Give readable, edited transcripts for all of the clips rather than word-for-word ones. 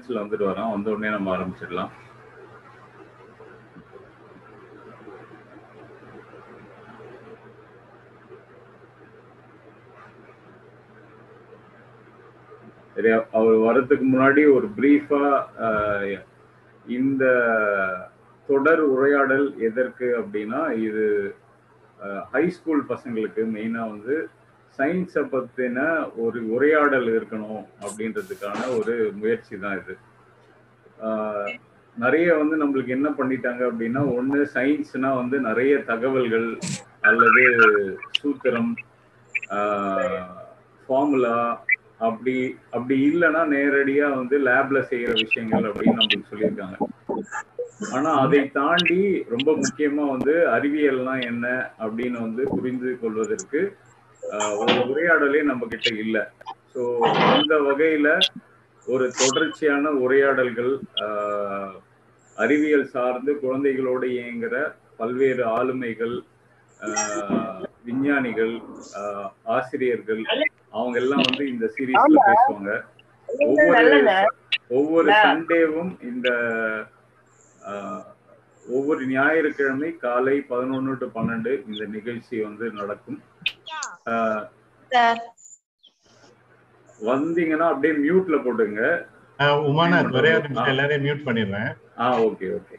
மினிட்ஸ்ல வந்துட்டு வரோம். வந்த உடனே நம்ம ஆரம்பிச்சிடலாம். அவர் வர்றதுக்கு முன்னாடி ஒரு பிரீஃபா இந்த தொடர் உரையாடல் எதற்கு அப்படின்னா, இது ஹை ஸ்கூல் பசங்களுக்கு மெயினா வந்து சயின்ஸை பத்தின ஒரு உரையாடல் இருக்கணும் அப்படின்றதுக்கான ஒரு முயற்சி தான் இது. நிறைய வந்து நம்மளுக்கு என்ன பண்ணிட்டாங்க அப்படின்னா, ஒண்ணு சயின்ஸ்னா வந்து நிறைய தகவல்கள் அல்லது சூத்திரம், ஃபார்முலா, அப்படி இல்லைன்னா நேரடியா வந்து லேப்ல செய்யற விஷயங்கள் அப்படின்னு நம்மளுக்கு சொல்லியிருக்காங்க. ஆனா அதை தாண்டி ரொம்ப முக்கியமா வந்து அறிவியல்னா என்ன அப்படின்னு வந்து புரிந்து கொள்வதற்கு ஒரு உரையாடலே நம்ம கிட்ட இல்லை. ஸோ அந்த வகையில ஒரு தொடர்ச்சியான உரையாடல்கள், அறிவியல் சார்ந்து குழந்தைகளோடு இயங்குற பல்வேறு ஆளுமைகள், விஞ்ஞானிகள், ஆசிரியர்கள், அவங்க எல்லாம் வந்து இந்த சீரீஸ்ல பேசுவாங்க. ஒவ்வொரு சண்டேவும் இந்த ஒவ்வொரு ஞாயிற்றுக்கிழமை காலை 11 to 12 இந்த நிகழ்ச்சி வந்து நடக்கும். வந்தீங்கன்னா அப்படியே மியூட்ல போட்டுங்க. உமாநாத் ஒரே ஒரு நிமிஷம் எல்லாரையும் மியூட் பண்ணிடுறேன். Okay okay.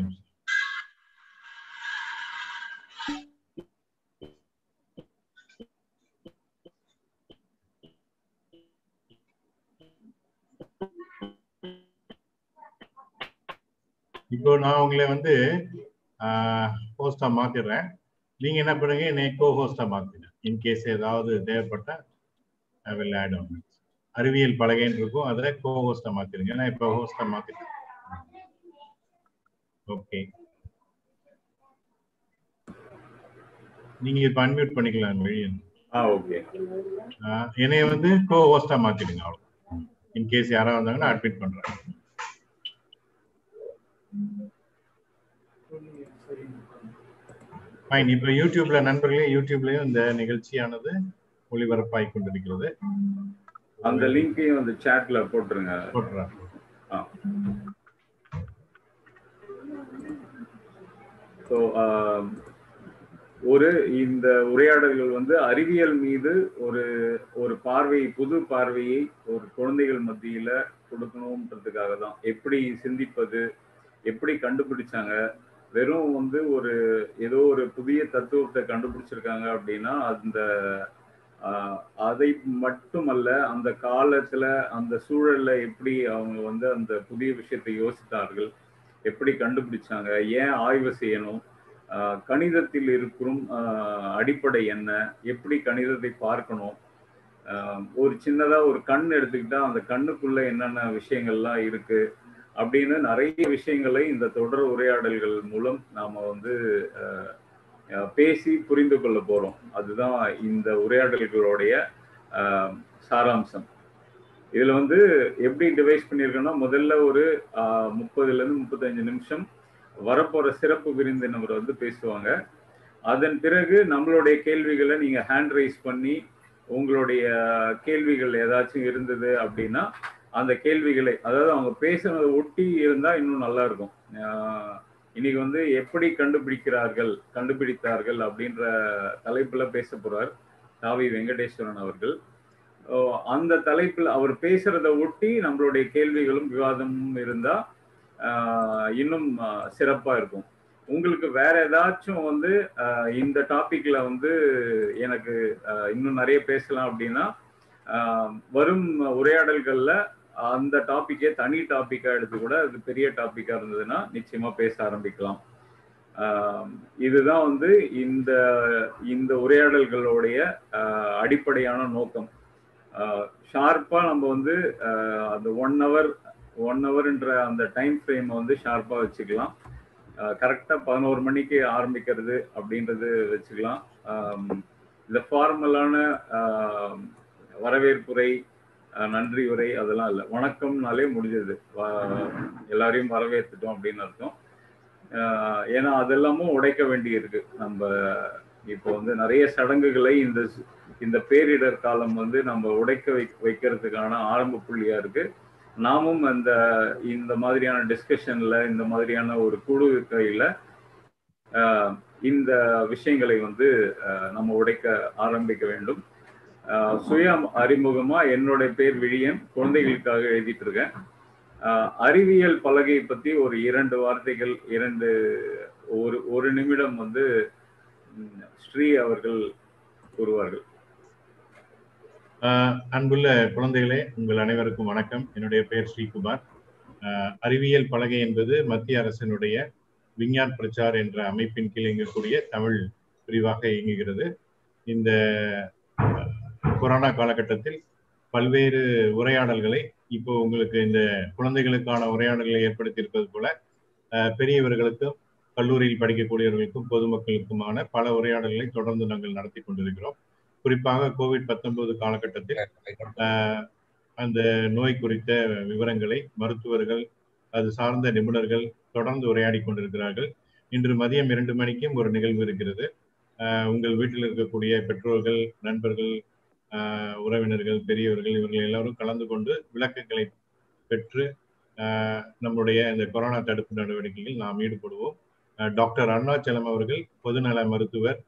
இப்போ நான் உங்களை வந்து ஹோஸ்டா மாத்திடுறேன். நீங்க என்ன பண்ணுங்க, என்னை கோ ஹோஸ்டா மாத்திடுங்க. இன்கேஸ் ஏதாவது தேவைப்பட்ட ஐ வில் ஆட் ஆன். அறிவியல் பலகைன்னு இருக்கும், அதை கோ ஹோஸ்டா மாத்திடுங்க. நான் இப்போ ஹோஸ்டா மாத்திட்டேன். ஓகே, நீங்க இப்ப அன்மியூட் பண்ணிக்கலாம். ஓகே, என்னைய வந்து கோ ஹோஸ்டா மாத்திடுங்க. அவ்வளவு. இன்கேஸ் யாராவது வந்தாங்கன்னா அட்மிட் பண்றேன். ஃபைன். இப்ப யூடியூப்ல நண்பர்களே, யூடியூப்லயும் இந்த நிகழ்ச்சியானது ஒளிபரப்பாய் கொண்டிருக்கிறது. அந்த லிங்கையும் அந்த சாட்ல போட்டுருங்க. போட்டுறேன். ஸோ இந்த உரையாடல்கள் வந்து அறிவியல் மீது ஒரு பார்வை, புது பார்வையை ஒரு குழந்தைகள் மத்தியில கொடுக்கணும்ன்றதுக்காக தான். எப்படி சிந்திப்பது, எப்படி கண்டுபிடிச்சாங்க, வெறும் வந்து ஏதோ ஒரு புதிய தத்துவத்தை கண்டுபிடிச்சிருக்காங்க அப்படின்னா அதை மட்டுமல்ல, அந்த காலத்துல அந்த சூழல்ல எப்படி அவங்க வந்து அந்த புதிய விஷயத்தை யோசித்தார்கள், எப்படி கண்டுபிடிச்சாங்க, ஏன் ஆய்வு செய்யணும், கணிதத்தில் இருக்கும் அடிப்படை என்ன, எப்படி கணிதத்தை பார்க்கணும், ஒரு சின்னதா ஒரு கண் எடுத்துக்கிட்டா அந்த கண்ணுக்குள்ள என்னென்ன விஷயங்கள்லாம் இருக்கு அப்படின்னு நிறைய விஷயங்களை இந்த தொடர் உரையாடல்கள் மூலம் நாம வந்து பேசி புரிந்து கொள்ள போறோம். அதுதான் இந்த உரையாடல்களுடைய சாராம்சம். இதுல வந்து எப்படி டிவைஸ் பண்ணியிருக்கோம்னா, முதல்ல ஒரு 30 to 35 நிமிஷம் வரப்போற சிறப்பு விருந்தினர் வந்து பேசுவாங்க. அதன் பிறகு நம்மளுடைய கேள்விகளை நீங்க ஹேண்ட் ரைஸ் பண்ணி உங்களுடைய கேள்விகள் ஏதாச்சும் இருந்தது அப்படின்னா அந்த கேள்விகளை, அதாவது அவங்க பேசுனதை ஒட்டி இருந்தா இன்னும் நல்லா இருக்கும். இன்னைக்கு வந்து எப்படி கண்டுபிடித்தார்கள் அப்படின்ற தலைப்புல பேச போறார் தாவி வெங்கடேஸ்வரன் அவர்கள். அந்த தலைப்பில் அவர் பேசுறதை ஒட்டி நம்மளுடைய கேள்விகளும் விவாதமும் இருந்தா இன்னும் சிறப்பா இருக்கும். உங்களுக்கு வேற ஏதாச்சும் வந்து இந்த டாபிக்ல வந்து எனக்கு இன்னும் நிறைய பேசலாம் அப்படின்னா வரும் உரையாடல்கள்ல அந்த டாபிக்கே தனி டாபிக்கா எடுத்து கூட, அது பெரிய டாபிக்கா இருந்ததுன்னா நிச்சயமா பேச ஆரம்பிக்கலாம். இதுதான் வந்து இந்த உரையாடல்களுடைய அடிப்படையான நோக்கம். ஷார்ப்பா நம்ம வந்து அந்த 1 hourன்ற அந்த டைம் ஃப்ரேம் வந்து ஷார்ப்பா வச்சுக்கலாம். கரெக்டா 11 மணிக்கு ஆரம்பிக்கிறது அப்படின்றது வச்சுக்கலாம். இந்த ஃபார்மலான வரவேற்புரை, நன்றி உரை அதெல்லாம் இல்லை. வணக்கம்னாலே முடிஞ்சது, எல்லாரையும் வரவேற்றுட்டோம் அப்படின்னு அர்த்தம். ஏன்னா அதெல்லாமும் உடைக்க வேண்டி இருக்கு. நம்ம இப்போ வந்து நிறைய சடங்குகளை இந்த பேரிடர் காலம் வந்து நம்ம உடைக்க வைக்கிறதுக்கான ஆரம்ப புள்ளியா இருக்கு. நாமும் இந்த மாதிரியான டிஸ்கஷன்ல, இந்த மாதிரியான ஒரு குழு இருக்கையில இந்த விஷயங்களை வந்து நம்ம உடைக்க ஆரம்பிக்க வேண்டும். சுய அறிமுகமா என்னுடைய பேர் விழியன், குழந்தைகளுக்காக எழுதிட்டு இருக்கேன். அறிவியல் பலகை பத்தி ஒரு 2 வார்த்தைகள், ஒரு நிமிடம் வந்து ஸ்ரீ அவர்கள் கூறுவார்கள். அன்புள்ள குழந்தைகளே, உங்கள் அனைவருக்கும் வணக்கம். என்னுடைய பெயர் ஸ்ரீகுமார். அறிவியல் பலகை என்பது மத்திய அரசினுடைய விஞ்ஞான் பிரச்சார் என்ற அமைப்பின் கீழ் இயங்கக்கூடிய தமிழ் பிரிவாக இயங்குகிறது. இந்த கொரோனா காலகட்டத்தில் பல்வேறு உரையாடல்களை, இப்போ உங்களுக்கு இந்த குழந்தைகளுக்கான உரையாடல்களை ஏற்படுத்தியிருப்பது போல பெரியவர்களுக்கும் கல்லூரியில் படிக்கக்கூடியவர்களுக்கும் பொதுமக்களுக்குமான பல உரையாடல்களை தொடர்ந்து நாங்கள் நடத்தி கொண்டிருக்கிறோம். குறிப்பாக COVID-19 காலகட்டத்தில் அந்த நோய் குறித்த விவரங்களை மருத்துவர்கள், அது சார்ந்த நிபுணர்கள் தொடர்ந்து உரையாடி கொண்டிருக்கிறார்கள். இன்று மதியம் 2 மணிக்கும் ஒரு நிகழ்வு இருக்கிறது. உங்கள் வீட்டில் இருக்கக்கூடிய பெற்றோர்கள், நண்பர்கள், உறவினர்கள், பெரியவர்கள் இவர்கள் எல்லாரும் கலந்து கொண்டு விளக்கங்களை பெற்று நம்முடைய இந்த கொரோனா தடுப்பு நடவடிக்கையில் நாம் ஈடுபடுவோம். டாக்டர் அருணாச்சலம் அவர்கள் பொதுநல மருத்துவர்,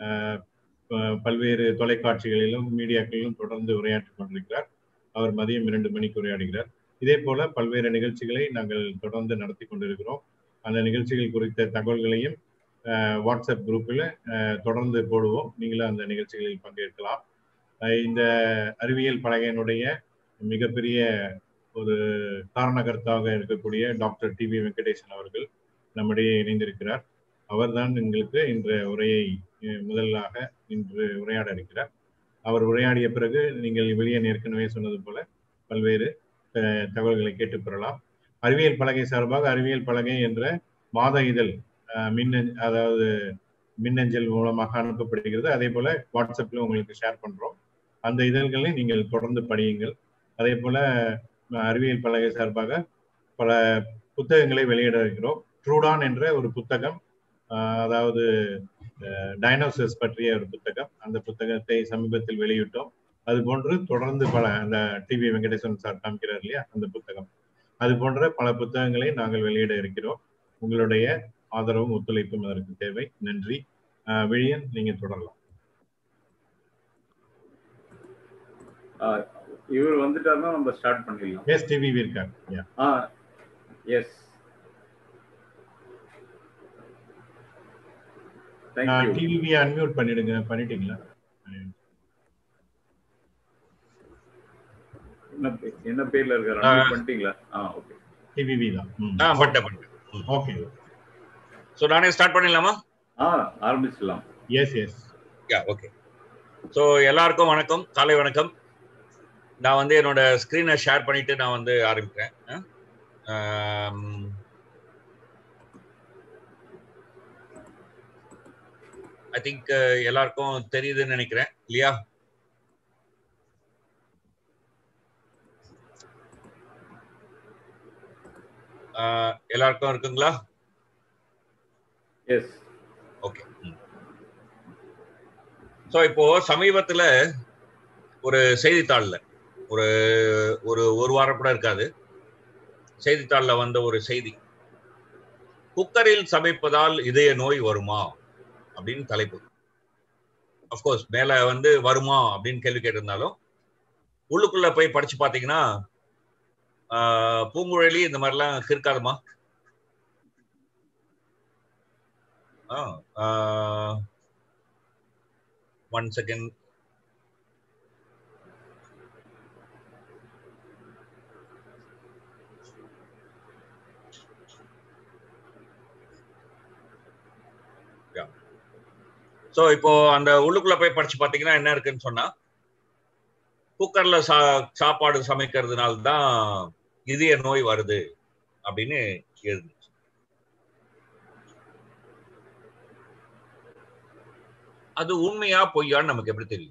பல்வேறு தொலைக்காட்சிகளிலும் மீடியாக்களிலும் தொடர்ந்து உரையாற்றிக் கொண்டிருக்கிறார். அவர் மதியம் 2 மணிக்கு உரையாடுகிறார். இதே போல பல்வேறு நிகழ்ச்சிகளை நாங்கள் தொடர்ந்து நடத்தி கொண்டிருக்கிறோம். அந்த நிகழ்ச்சிகள் குறித்த தகவல்களையும் வாட்ஸ்அப் குரூப்பில் தொடர்ந்து போடுவோம். நீங்களும் அந்த நிகழ்ச்சிகளில் பங்கேற்கலாம். இந்த அறிவியல் பலகையினுடைய மிகப்பெரிய ஒரு காரணகர்த்தாக இருக்கக்கூடிய டாக்டர் TV வெங்கடேசன் அவர்கள் நம்மிடையே இணைந்திருக்கிறார். அவர்தான் எங்களுக்கு இன்று உரையை முதலாக இன்று உரையாட இருக்கிறார். அவர் உரையாடிய பிறகு நீங்கள் வெளியே ஏற்கனவே சொன்னது போல பல்வேறு தகவல்களை கேட்டு பெறலாம். அறிவியல் பலகை சார்பாக அறிவியல் பலகை என்ற மாத இதழ் அதாவது மின்னஞ்சல் மூலமாக அனுப்பப்படுகிறது. அதே போல வாட்ஸ்அப்ல உங்களுக்கு ஷேர் பண்றோம். அந்த இதழ்களை நீங்கள் தொடர்ந்து படியுங்கள். அதே போல அறிவியல் பலகை சார்பாக பல புத்தகங்களை வெளியிட இருக்கிறோம். ட்ரூடான் என்ற ஒரு புத்தகம், அதாவது டைனோசர்ஸ் பற்றிய ஒரு புத்தகம், அந்த புத்தகத்தை சமீபத்தில் வெளியிட்டோம். அது போன்று தொடர்ந்து பல அந்த TV வெங்கடேசன் சார் காமிக்கிறார் இல்லையா, அந்த புத்தகம், அது போன்ற பல புத்தகங்களை நாங்கள் வெளியிட இருக்கிறோம். உங்களுடைய ஆதரவும் ஒத்துழைப்பும் அதற்கு தேவை. நன்றி. விழியன், நீங்க தொடரலாம். இவர் வந்துட்டாருன்னா நம்ம ஸ்டார்ட் பண்ணிடலாம். எஸ், டிவி இருக்காங்க. Yes, thank you. டிவி அன்மியூட் பண்ணிடுங்க. பண்ணிட்டீங்களா? என்ன பேர்ல இருக்காரு? அன்மியூட் பண்ணிட்டீங்களா? ஓகே. டிவி தான். பண்ணிட்டேன். ஓகே. சோ நானே ஸ்டார்ட் பண்ணிடலாமா? ஆரம்பிச்சிடலாம். S S. ஓகே. சோ எல்லாருக்கும் வணக்கம், காலை வணக்கம். நான் வந்து என்னோட ஸ்கிரீனை ஷேர் பண்ணிட்டு நான் வந்து ஆரம்பிக்கிறேன். ஐ திங்க் எல்லாருக்கும் தெரியுதுன்னு நினைக்கிறேன் இல்லையா? எல்லாருக்கும் இருக்குங்களா? எஸ். ஓகே. ஸோ இப்போ சமீபத்தில் ஒரு செய்தித்தாளில் ஒரு வாரம் கூட இருக்காது, செய்தித்தாளில் வந்த ஒரு செய்தி, குக்கரில் சமைப்பதால் இதய நோய் வருமா அப்படின்னு தலைப்பு. அஃப்கோர்ஸ் மேலே வந்து வருமா அப்படின்னு கேள்வி கேட்டிருந்தாலும் உள்ளுக்குள்ள போய் படிச்சு பார்த்தீங்கன்னா பூங்குழலி இந்த மாதிரிலாம் இருக்காதுமா. One second. ஸோ இப்போ அந்த உள்ளுக்குள்ள போய் படிச்சு பார்த்தீங்கன்னா என்ன இருக்குன்னு சொன்னா, குக்கர்ல சாப்பாடு சமைக்கிறதுனால தான் இதய நோய் வருது அப்படின்னு எழுதுச்சு. அது உண்மையா பொய்யான்னு நமக்கு எப்படி தெரியும்?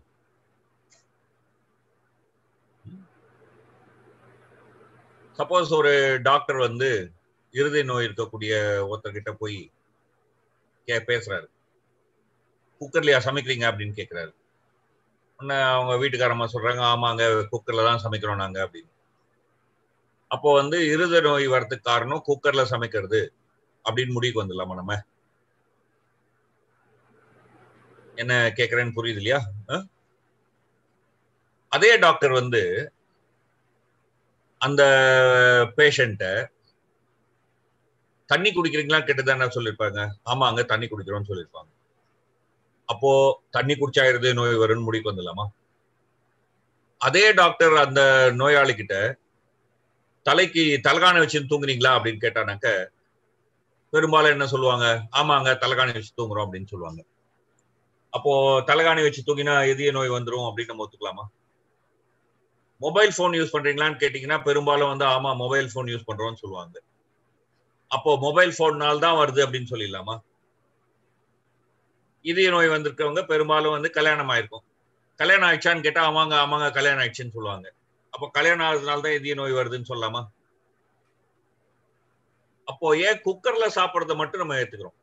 சப்போஸ் ஒரு டாக்டர் வந்து இருதய நோய் இருக்கக்கூடிய ஒருத்தர்கிட்ட போய் பேசுறாரு, குக்கர்லயா சமைக்கிறீங்க அப்படின்னு கேட்கிறாரு. உடனே அவங்க வீட்டுக்காரம்மா சொல்றாங்க, ஆமாங்க குக்கர்ல தான் சமைக்கிறோம் நாங்க அப்படின்னு. அப்போ வந்து இருதய நோய் வரதுக்கு காரணம் குக்கர்ல சமைக்கிறது அப்படின்னு முடிவுக்கு வந்துடலாமா நம்ம? என்ன கேக்குறேன்னு புரியுது இல்லையா? அதே டாக்டர் வந்து அந்த பேஷண்ட்ட தண்ணி குடிக்கிறீங்களா கேட்டுதானே சொல்லியிருப்பாங்க. ஆமாங்க தண்ணி குடிக்கிறோம்னு சொல்லியிருப்பாங்க. அப்போ தண்ணி குடிச்சா இருதய நோய் வரும்னு முடிவுக்கு வந்துடலாமா? அதே டாக்டர் அந்த நோயாளி கிட்ட தலைக்கு தலகாணி வச்சு தூங்குனீங்களா அப்படின்னு கேட்டானாக்க பெரும்பாலும் என்ன சொல்லுவாங்க? ஆமாங்க தலகாணி வச்சு தூங்குறோம் அப்படின்னு சொல்லுவாங்க. அப்போ தலகாணி வச்சு தூங்கினா இதய நோய் வந்துடும் அப்படின்னு நம்ம ஒத்துக்கலாமா? மொபைல் போன் யூஸ் பண்றீங்களான்னு கேட்டீங்கன்னா பெரும்பாலும் வந்து ஆமா மொபைல் போன் யூஸ் பண்றோம்னு சொல்லுவாங்க. அப்போ மொபைல் போன்னால தான் வருது அப்படின்னு சொல்லிடலாமா? இதய நோய் வந்திருக்கவங்க பெரும்பாலும் வந்து கல்யாணம் ஆயிருக்கும். கல்யாணம் ஆயிடுச்சான்னு கேட்டா ஆமாங்க ஆமாங்க கல்யாணம் ஆயிடுச்சுன்னு சொல்லுவாங்க. அப்போ கல்யாணம் ஆகுறதுனால தான் இதய நோய் வருதுன்னு சொல்லலாமா? அப்போ ஏன் குக்கர்ல சாப்பிடறத மட்டும் நம்ம ஏத்துக்கிறோம்?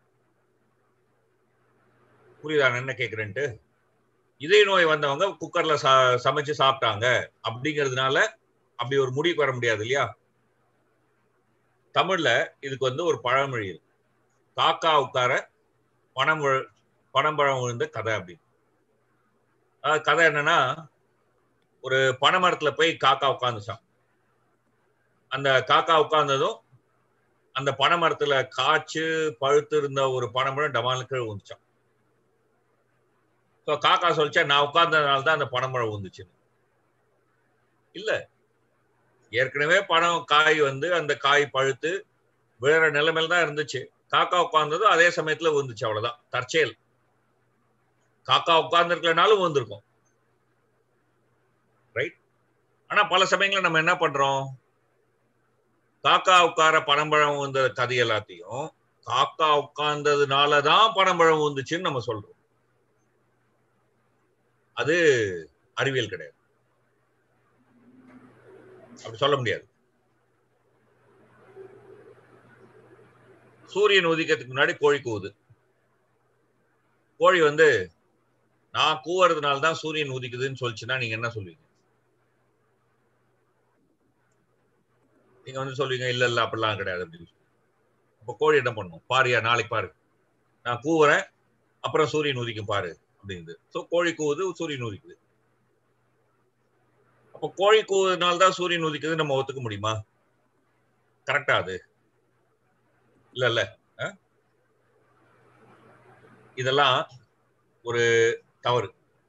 புரியுதா என்ன கேக்குறேன்ட்டு? இதய நோய் வந்தவங்க குக்கர்ல சமைச்சு சாப்பிட்டாங்க அப்படிங்கிறதுனால அப்படி ஒரு முடிவுக்கு வர முடியாது இல்லையா? தமிழ்ல இதுக்கு வந்து ஒரு பழமொழி இருக்கு. காக்கா உட்கார பனம்பழம் விழுந்த கதை அப்படின்னு. கதை என்னன்னா, ஒரு பனைமரத்துல போய் காக்கா உட்கார்ந்துச்சான். அந்த காக்கா உட்கார்ந்ததும் அந்த பனைமரத்துல காய்ச்சு பழுத்து இருந்த ஒரு பனைமரம் டமாலுக்கு கீழே விழுந்துச்சான். காக்கா சொல்லிச்சா நான் உட்கார்ந்ததுனால தான் அந்த பனைமரம் விழுந்துச்சு. இல்ல, ஏற்கனவே காய் வந்து அந்த காய் பழுத்து விழுற நிலைமையில தான் இருந்துச்சு. காக்கா உட்கார்ந்ததும் அதே சமயத்துல விழுந்துச்சு, அவ்வளவுதான். தற்செயல். காக்கா உட்கார்ந்து இருக்கலனாலும் விழுந்திருக்கும். ரைட்? ஆனா பல சமயங்கள்ல நம்ம என்ன பண்றோம்? காக்கா உட்கார பனம்பழம் விழுந்த கதை எல்லாத்தையும் காக்கா உட்கார்ந்ததுனாலதான் பனம்பழம் விழுந்துச்சுன்னு நம்ம சொல்றோம். அது அறிவியல் கிடையாது. அப்படி சொல்ல முடியாது. சூரியன் உதிக்கிறதுக்கு முன்னாடி கோழி கூவுது. கோழி வந்து நான் கூவுறதுனால தான் சூரியன் உதிக்குதுன்னு சொல்லிச்சுன்னா நீங்க என்ன சொல்லுவீங்க? நீங்க வந்து சொல்லுவீங்க இல்ல இல்ல அப்படிலாம் கிடையாது அப்படின்னு. அப்ப கோழி என்ன பண்ணும்? பாரியா நாளைக்கு பாரு, நான் கூவுறேன் அப்புறம் சூரியன் உதிக்கும் பாரு அப்படின்னு. சோ கோழி கூவுது, சூரியன் உதிக்குது. அப்ப கோழி கூவுறதுனால தான் சூரியன் உதிக்குது நம்ம ஒத்துக்க முடியுமா? கரெக்டா அது? இல்ல இல்ல. இதெல்லாம் ஒரு தவறு.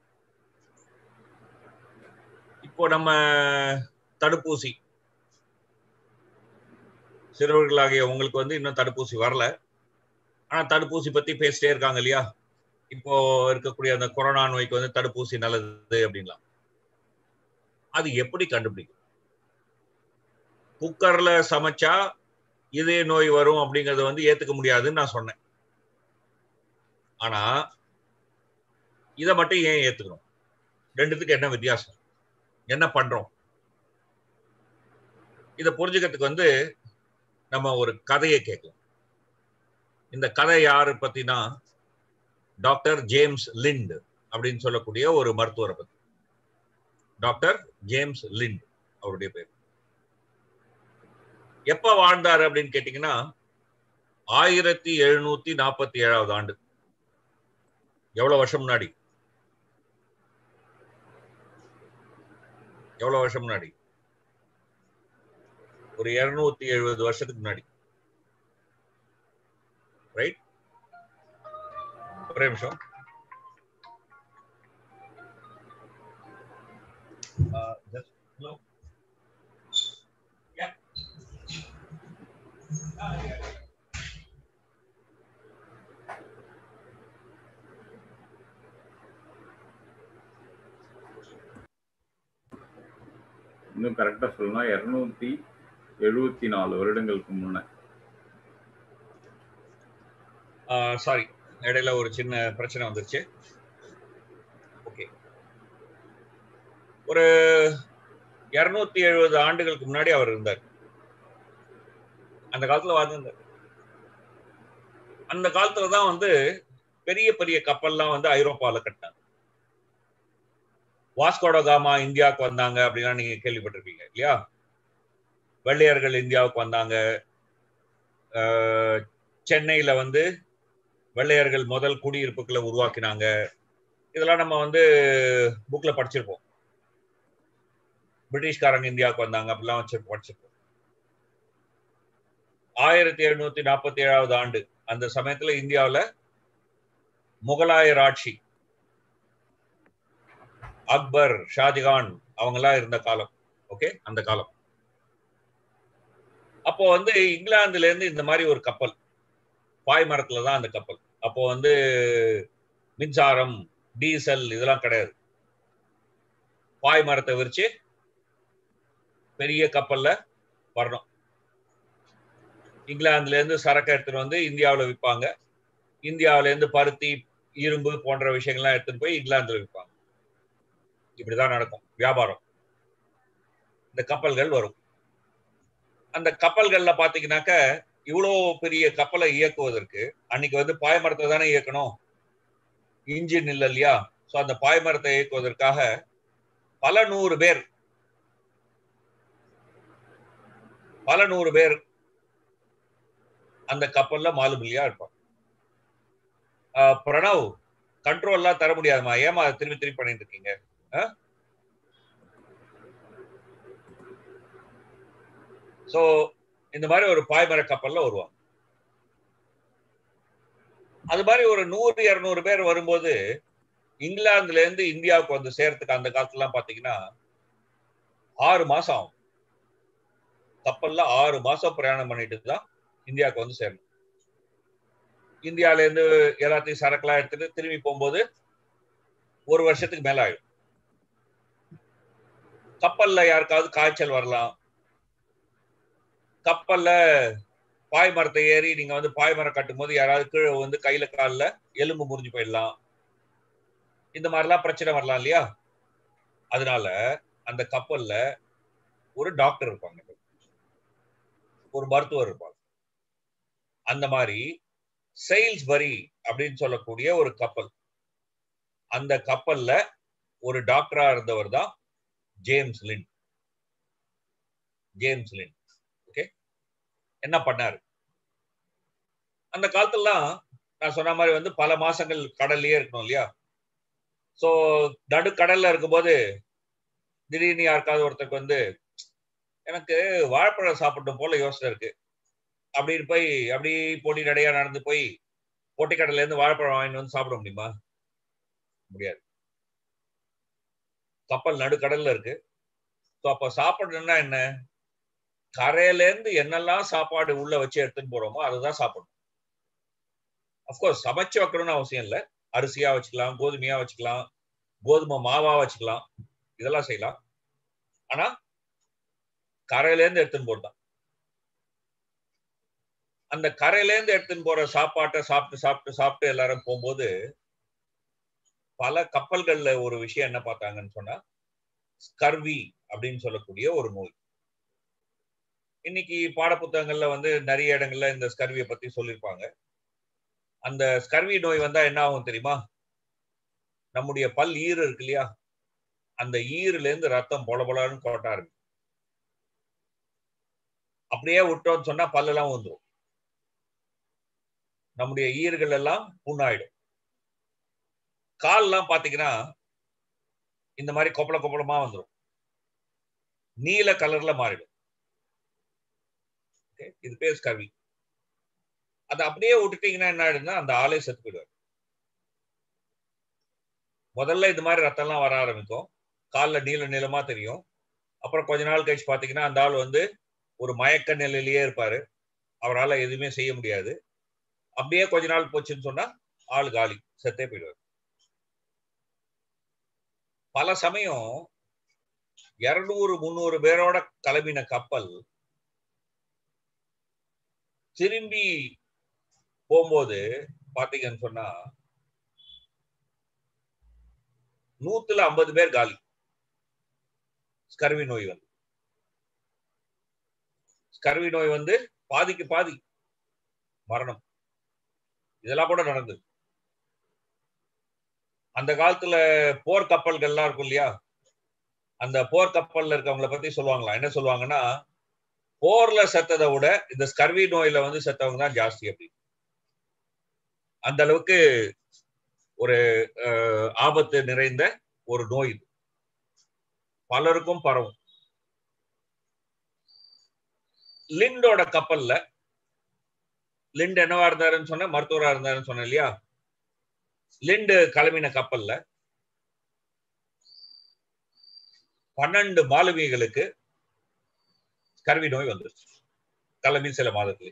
இப்போ நம்ம தடுப்பூசி, சிறுவர்களாகிய உங்களுக்கு வந்து இன்னும் தடுப்பூசி வரல. ஆனா தடுப்பூசி பத்தி பேசிட்டே இருக்காங்க இல்லையா? இப்போ இருக்கக்கூடிய அந்த கொரோனா நோய்க்கு வந்து தடுப்பூசி நல்லது அப்படின்லாம். அது எப்படி கண்டுபிடிக்கும்? குக்கர்ல சமைச்சா இதய நோய் வரும் அப்படிங்கறத வந்து ஏத்துக்க முடியாதுன்னு நான் சொன்னேன். ஆனா இத மட்டும் ஏன் ஏத்துக்கணும்? ரெண்டுத்துக்கு என்ன வித்தியாசம்? என்ன பண்றோம்? இத புரிஞ்சுக்கிறதுக்கு வந்து நம்ம ஒரு கதையை கேட்கலாம். இந்த கதை யாரு பத்தினா டாக்டர் ஜேம்ஸ் லிண்ட் அப்படின்னு சொல்லக்கூடிய ஒரு மருத்துவரை பத்தி. டாக்டர் ஜேம்ஸ் லிண்ட் அவருடைய பேர். எப்ப வாழ்ந்தாரு அப்படின்னு கேட்டீங்கன்னா 1747 ஆண்டு. எவ்வளவு வருஷம் முன்னாடி? எவ்வளவு வருஷம் முன்னாடி? ஒரு 270 வருஷத்துக்கு முன்னாடி. ரைட்? ஒரே நிமிஷம். இன்னும் கரெக்டா சொல்லலாம் 274 வருடங்களுக்கு முன்ன. சாரி, இடையில ஒரு சின்ன பிரச்சனை வந்துருச்சு. ஓகே, ஒரு 270 ஆண்டுகளுக்கு முன்னாடி அவர் இருந்தார். அந்த காலத்துல வாழ்ந்தார். அந்த காலத்துலதான் வந்து பெரிய பெரிய கப்பல்லாம் வந்து ஐரோப்பால கட்டினாங்க. வாஸ்கோட காமா இந்தியாவுக்கு வந்தாங்க அப்படின்னா நீங்க கேள்விப்பட்டிருப்பீங்க இல்லையா? வெள்ளையர்கள் இந்தியாவுக்கு வந்தாங்க. சென்னையில வந்து வெள்ளையர்கள் முதல் குடியிருப்புகளை உருவாக்கினாங்க. இதெல்லாம் நம்ம வந்து புக்ல படிச்சிருப்போம். பிரிட்டிஷ்காரங்க இந்தியாவுக்கு வந்தாங்க அப்படிலாம் படிச்சிருப்போம். 1747 ஆண்டு அந்த சமயத்துல இந்தியாவில் முகலாயர் ஆட்சி, அக்பர், ஷாஜகான் அவங்கெல்லாம் இருந்த காலம். ஓகே, அந்த காலம். அப்போ வந்து இங்கிலாந்துல இருந்து இந்த மாதிரி ஒரு கப்பல், பாய்மரத்துல தான் அந்த கப்பல். அப்போ வந்து மின்சாரம், டீசல் இதெல்லாம் கிடையாது. பாய்மரத்தை விரிச்சு பெரிய கப்பல்ல வரணும். இங்கிலாந்துல இருந்து சரக்கு எடுத்துட்டு வந்து இந்தியாவில் விற்பாங்க. இந்தியாவில இருந்து பருத்தி, இரும்பு போன்ற விஷயங்கள்லாம் எடுத்துட்டு போய் இங்கிலாந்துல விற்பாங்க. இப்படிதான் நடக்கும் வியாபாரம். இந்த கப்பல்கள் வரும். அந்த கப்பல்கள்ல பாத்தீங்கன்னாக்க இவ்வளவு பெரிய கப்பலை இயக்குவதற்கு அன்னைக்கு வந்து பாய்மரத்தை தானே இயக்கணும், இன்ஜின் இல்லை இல்லையா? சோ அந்த பாய்மரத்தை இயக்குவதற்காக பல நூறு பேர் அந்த கப்பல்ல மாலுமிலியா இருப்பாங்க. பிரணவ், கண்ட்ரோல்லாம் தர முடியாதுமா, ஏமா திருப்பி பண்ணிட்டு இருக்கீங்க? சோ இந்த மாதிரி ஒரு பாய்மர கப்பல்ல வருவாங்க. அது மாதிரி ஒரு 100-200 பேர் வரும்போது இங்கிலாந்துல இருந்து இந்தியாவுக்கு வந்து சேர்றதுக்கு அந்த காலத்துல பாத்தீங்கன்னா 6 மாசம் ஆகும். கப்பல்ல 6 மாசம் பிரயாணம் பண்ணிட்டு தான் இந்தியாவுக்கு வந்து சேரணும். இந்தியால இருந்து எல்லாத்தையும் சரக்குலாம் எடுத்துட்டு திரும்பி போகும்போது 1 வருஷத்துக்கு மேல ஆயிடும். கப்பல்ல யாருக்காவது காய்ச்சல் வரலாம். கப்பல்ல பாய்மரத்தை ஏறி நீங்க வந்து பாய்மரம் கட்டும் போது யாராவது கீழே வந்து கையில காலில் எலும்பு முறிஞ்சு போயிடலாம். இந்த மாதிரிலாம் பிரச்சனை வரலாம் இல்லையா? அதனால அந்த கப்பல்ல ஒரு டாக்டர் இருப்பாங்க, ஒரு மருத்துவர் இருப்பாங்க. அந்த மாதிரி செயில்ஸ்பரி அப்படின்னு சொல்லக்கூடிய ஒரு கப்பல், அந்த கப்பல்ல ஒரு டாக்டரா இருந்தவர் தான் ஜேம்ஸ் லிண்ட். ஓகே, என்ன பண்ணாரு? அந்த காலத்துலாம் நான் சொன்ன மாதிரி வந்து பல மாசங்கள் கடல்லயே இருக்கணும் இல்லையா? சோ நடுக்கடல்ல இருக்கும்போது திடீர்னு யாருக்காவது ஒருத்தருக்கு வந்து எனக்கு வாழைப்பழம் சாப்பிடணும் போல யோசனை இருக்கு அப்படின்னு போய் அப்படி பொடி நடையா நடந்து போய் பொட்டிக்கடல இருந்து வாழைப்பழம் வாங்கிட்டு வந்து சாப்பிட முடியுமா? முடியாது. கப்பல் நடுக்கடல்ல இருக்கு. அப்ப சாப்பிடணும்னா என்ன? கரையில இருந்து என்னெல்லாம் சாப்பாடு உள்ள வச்சு எடுத்துன்னு போறோமோ அதுதான் சாப்பிடணும். அப்கோர்ஸ் சமைச்சு வைக்கணும்னு அவசியம் இல்லை. அரிசியா வச்சுக்கலாம், கோதுமையா வச்சுக்கலாம், கோதுமை மாவா வச்சுக்கலாம், இதெல்லாம் செய்யலாம். ஆனா கரையில இருந்து எடுத்துன்னு போறதுதான். அந்த கரையில இருந்து எடுத்துன்னு போற சாப்பாட்டை சாப்பிட்டு எல்லாரும் போகும்போது பல கப்பல்கள்ல ஒரு விஷயம் என்ன பார்த்தாங்கன்னு சொன்னா ஸ்கர்வி அப்படின்னு சொல்லக்கூடிய ஒரு நோய். இன்னைக்கு பாடப்புத்தகங்கள்ல வந்து நிறைய இடங்கள்ல இந்த ஸ்கர்வியை பத்தி சொல்லியிருப்பாங்க. அந்த ஸ்கர்வி நோய் வந்தா என்ன ஆகும் தெரியுமா? நம்முடைய பல் ஈறு இருக்கு இல்லையா, அந்த ஈருல இருந்து ரத்தம் பொல பொலன்னு கொட்ட ஆரம்பிக்கும். அப்படியே விட்டோம்னு சொன்னா பல்லெல்லாம் வந்துடும். நம்முடைய ஈறுகள் எல்லாம் புண்ணாயிடும். கால் எல்லாம் பாத்தீங்கன்னா இந்த மாதிரி கொப்பளமா வந்துடும், நீல கலர்ல மாறிடும். இது பேர் ஸ்கர்வி. அதை அப்படியே விட்டுட்டீங்கன்னா என்ன ஆயிடுன்னா அந்த ஆளே செத்து போயிடுவார். முதல்ல இது மாதிரி ரத்தம் எல்லாம் வர ஆரம்பிக்கும், காலில் நீளமா தெரியும். அப்புறம் கொஞ்ச நாள் கழிச்சு பாத்தீங்கன்னா அந்த ஆள் வந்து ஒரு மயக்க நிலையிலேயே இருப்பாரு, அவரால் எதுவுமே செய்ய முடியாது. அப்படியே கொஞ்ச நாள் போச்சுன்னு சொன்னா ஆள் காலி, செத்தே போயிடுவார். பல சமயம் 200-300 பேரோட கிளம்பின கப்பல் திரும்பி போகும்போது பாத்தீங்கன்னு சொன்னா 150 பேர் காலி. ஸ்கர்வி நோய் வந்து பாதிக்கு பாதி மரணம். இதெல்லாம் கூட நடந்தது. அந்த காலத்துல போர் கப்பல்கள்லாம் இருக்கும் இல்லையா, அந்த போர் கப்பல்ல இருக்கவங்களை பத்தி சொல்லுவாங்களா, என்ன சொல்லுவாங்கன்னா போர்ல செத்ததை விட இந்த ஸ்கர்வி நோயில வந்து செத்தவங்க தான் ஜாஸ்தி. அப்படி அந்த அளவுக்கு ஒரு ஆபத்து நிறைந்த ஒரு நோய் இது, பலருக்கும் பரவும். லிண்டோட கப்பல்ல, லிண்ட் என்னவா இருந்தாருன்னு சொன்ன, மருத்துவரா இருந்தாருன்னு சொன்ன இல்லையா, லிண்டு கிளம்பின கப்பல்ல 12 மாலுமிகளுக்கு ஸ்கர்வி நோய் வந்துருச்சு கிளம்பி சில மாதத்துல.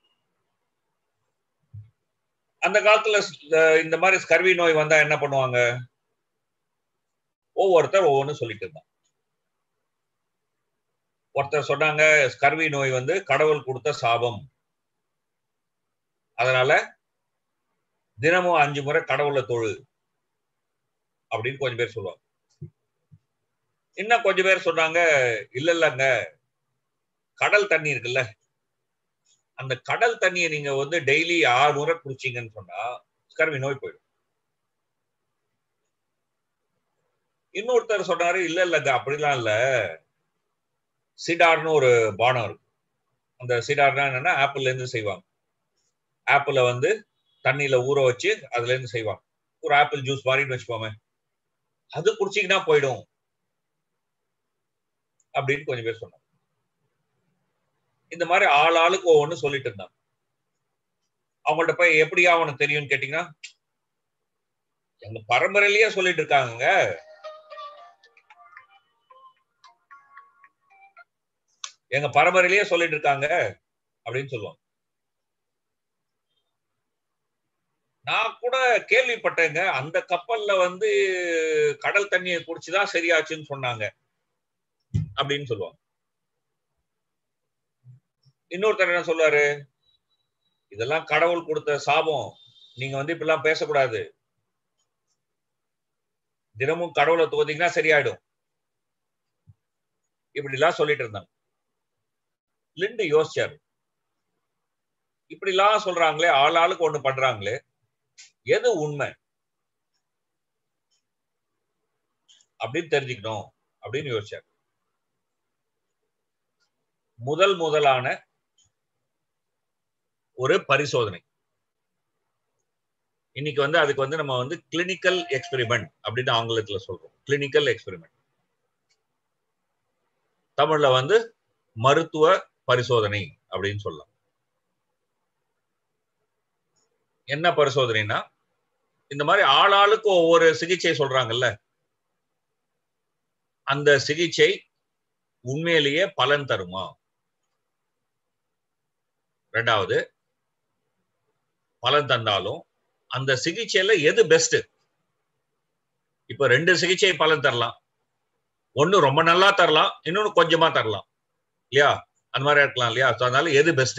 அந்த காலத்துல இந்த மாதிரி ஸ்கர்வி நோய் வந்தா என்ன பண்ணுவாங்க, ஒவ்வொருத்தர் ஒவ்வொன்னு சொல்லிட்டு இருந்தாங்க. ஒருத்தர் சொன்னாங்க ஸ்கர்வி நோய் வந்து கடவுள் கொடுத்த சாபம், அதனால தினமும் 5 முறை கடவுளை தொழு அப்படின்னு கொஞ்சம் பேர் சொல்லுவாங்க. இன்னும் கொஞ்சம் பேர் சொன்னாங்க இல்லங்க, கடல் தண்ணி இருக்குல்ல, அந்த கடல் தண்ணியை நீங்க வந்து டெய்லி 6 முறை குடிச்சீங்கன்னு சொன்னா ஸ்கர்வி நோய் போயிடும். இன்னொருத்தர் சொன்னாரு இல்லங்க அப்படிலாம் இல்ல, சிடார்னு ஒரு பானம் இருக்கு. அந்த சிடார்னா என்னன்னா ஆப்பிள்ல இருந்து செய்வாங்க. ஆப்பிள வந்து தண்ணியில ஊற வச்சு அதுல இருந்து செய்வாங்க. ஒரு ஆப்பிள் ஜூஸ் மாதிரின்னு வச்சுக்கோமே, அது குடிச்சீங்கன்னா போயிடும் அப்படின்னு கொஞ்சம் பேர் சொன்னாங்க. இந்த மாதிரி ஆளுக்கு ஒவ்வொன்னு சொல்லிட்டு இருந்தாங்க. அவங்கள்ட்ட போய் எப்படியா அவனுக்கு தெரியும்னு கேட்டீங்கன்னா, எங்க பரம்பரையிலேயே சொல்லிட்டு இருக்காங்க, எங்க பரம்பரையிலேயே சொல்லிட்டு இருக்காங்க அப்படின்னு சொல்லுவாங்க. நான் கூட கேள்விப்பட்டேங்க, அந்த கப்பல்ல வந்து கடல் தண்ணியை குடிச்சுதான் சரியாச்சுன்னு சொன்னாங்க அப்படின்னு சொல்லுவாங்க. இன்னொருத்தர் என்ன சொல்லுவாரு, இதெல்லாம் கடவுள் கொடுத்த சாபம், நீங்க வந்து இப்படிலாம் பேசக்கூடாது, தினமும் கடவுளை தோதிங்கன்னா சரியாயிடும், இப்படி எல்லாம் சொல்லிட்டு இருந்தாங்க. லிண்டு யோசிச்சாரு, இப்படி எல்லாம் சொல்றாங்களே, ஆளுக்கு ஒண்ணு பண்றாங்களே, எது உண்மை அப்படின்னு தெரிஞ்சுக்கணும் அப்படின்னு யோசிச்சார். முதலான ஒரு பரிசோதனை இன்னைக்கு வந்து அதுக்கு வந்து நம்ம வந்து கிளினிக்கல் எக்ஸ்பெரிமெண்ட் அப்படின்னு ஆங்கிலத்துல சொல்றோம். கிளினிக்கல் எக்ஸ்பெரிமெண்ட், தமிழ்ல வந்து மருத்துவ பரிசோதனை அப்படின்னு சொல்லலாம். என்ன பரிசோதனைனா, இந்த மாதிரி ஆளுக்கு ஒவ்வொரு சிகிச்சை சொல்றாங்கல்ல, அந்த சிகிச்சை உண்மையிலேயே பலன் தருமா? ரெண்டாவது, பலன் தந்தாலும் அந்த சிகிச்சையில எது பெஸ்ட்? இப்ப 2 சிகிச்சை பலன் தரலாம், ஒண்ணு ரொம்ப நல்லா தரலாம், இன்னொன்னு கொஞ்சமா தரலாம் இல்லையா, அந்த மாதிரி இருக்கலாம் இல்லையா. அதனால எது பெஸ்ட்?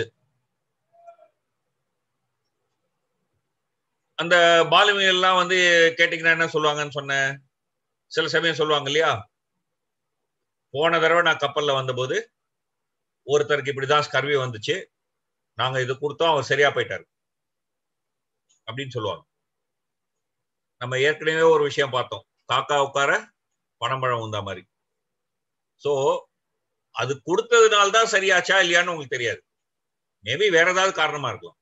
அந்த பாலுமிகள் எல்லாம் வந்து கேட்டீங்கன்னா என்ன சொல்லுவாங்கன்னு சொன்ன, சில சமயம் சொல்லுவாங்க இல்லையா, போன தடவை நான் கப்பல்ல வந்தபோது ஒருத்தருக்கு இப்படிதான் ஸ்கர்வி வந்துச்சு, நாங்க இது கொடுத்தோம், அவர் சரியா போயிட்டாரு அப்படின்னு சொல்லுவாங்க. நம்ம ஏற்கனவே ஒரு விஷயம் பார்த்தோம், காக்கா உட்கார பனம்பழம் உண்டா மாதிரி. சோ அது கொடுத்ததுனால்தான் சரியாச்சா இல்லையான்னு உங்களுக்கு தெரியாது, மேபி வேற ஏதாவது காரணமா இருக்கலாம்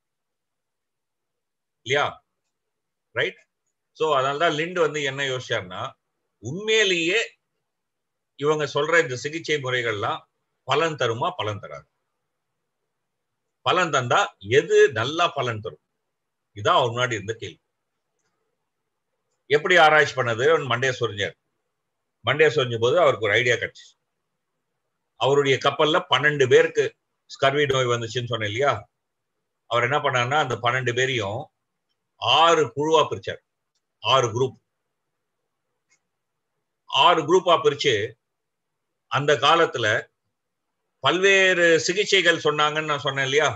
இல்லையா, ரைட்? சோ அதனாலதான் லிண்டு வந்து என்ன யோசிச்சாருன்னா, உண்மையிலேயே இவங்க சொல்ற இந்த சிகிச்சை முறைகள்லாம் பலன் தருமா, பலன் தராது? பலன் தந்தா எது நல்லா பலன் தரும்? இதான் அவர் முன்னாடி இருந்த கேள்வி. எப்படி ஆராய்ச்சி பண்ணது? மண்டைய சொரிஞ்சார். மண்டைய சொரிஞ்ச போது அவருக்கு ஒரு ஐடியா கிடைச்சு. அவருடைய கப்பல்ல 12 பேருக்கு ஸ்கர்வி நோய் வந்துச்சுன்னு சொன்னேன் இல்லையா, அவர் என்ன பண்ணாருன்னா அந்த 12 பேரையும் 6 குழுவா பிரிச்சார். 6 குரூப், 6 குரூப்பா பிரிச்சு அந்த காலத்துல பல்வேறு சிகிச்சைகள் சொன்னாங்கன்னு நான் சொன்னேன் இல்லையா,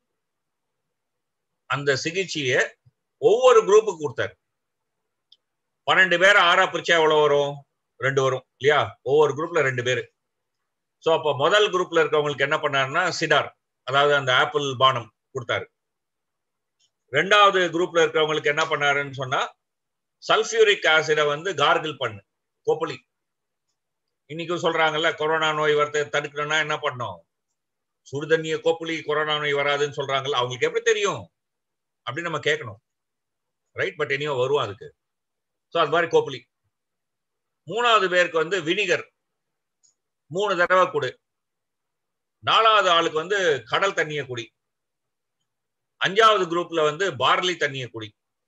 அந்த சிகிச்சையை ஒவ்வொரு குரூப்புக்கு கொடுத்தாரு. 12 பேரை 6ஆ பிரிச்சா எவ்வளவு வரும்? 2 வரும் இல்லையா, ஒவ்வொரு குரூப்ல 2 பேரு. சோ அப்ப முதல் குரூப்ல இருக்கவங்களுக்கு என்ன பண்ணாருன்னா சிடார், அதாவது அந்த ஆப்பிள் பானம் கொடுத்தாரு. 2வது குரூப்ல இருக்கிறவங்களுக்கு என்ன பண்ணாருன்னு சொன்னா சல்பியூரிக் ஆசிட வந்து கார்கிள் பண்ணு, கொப்பளி. இன்னைக்கு சொல்றாங்கல்ல, கொரோனா நோய் வரத்தை தடுக்கணும்னா என்ன பண்ணோம், சுடுதண்ணிய கோப்புளி கொரோனா நோய் வராதுன்னு சொல்றாங்கல்ல, அவங்களுக்கு எப்படி தெரியும் அப்படின்னு நம்ம கேட்கணும். ரைட்? பட் இனியும் வரும் அதுக்கு. ஸோ அது மாதிரி கோப்புளி. 3வது பேருக்கு வந்து வினிகர் 3 தடவை கொடு. 4வது ஆளுக்கு வந்து கடல் தண்ணிய குடி. 5வது குரூப்ல வந்து பார்லி தண்ணிய குடி.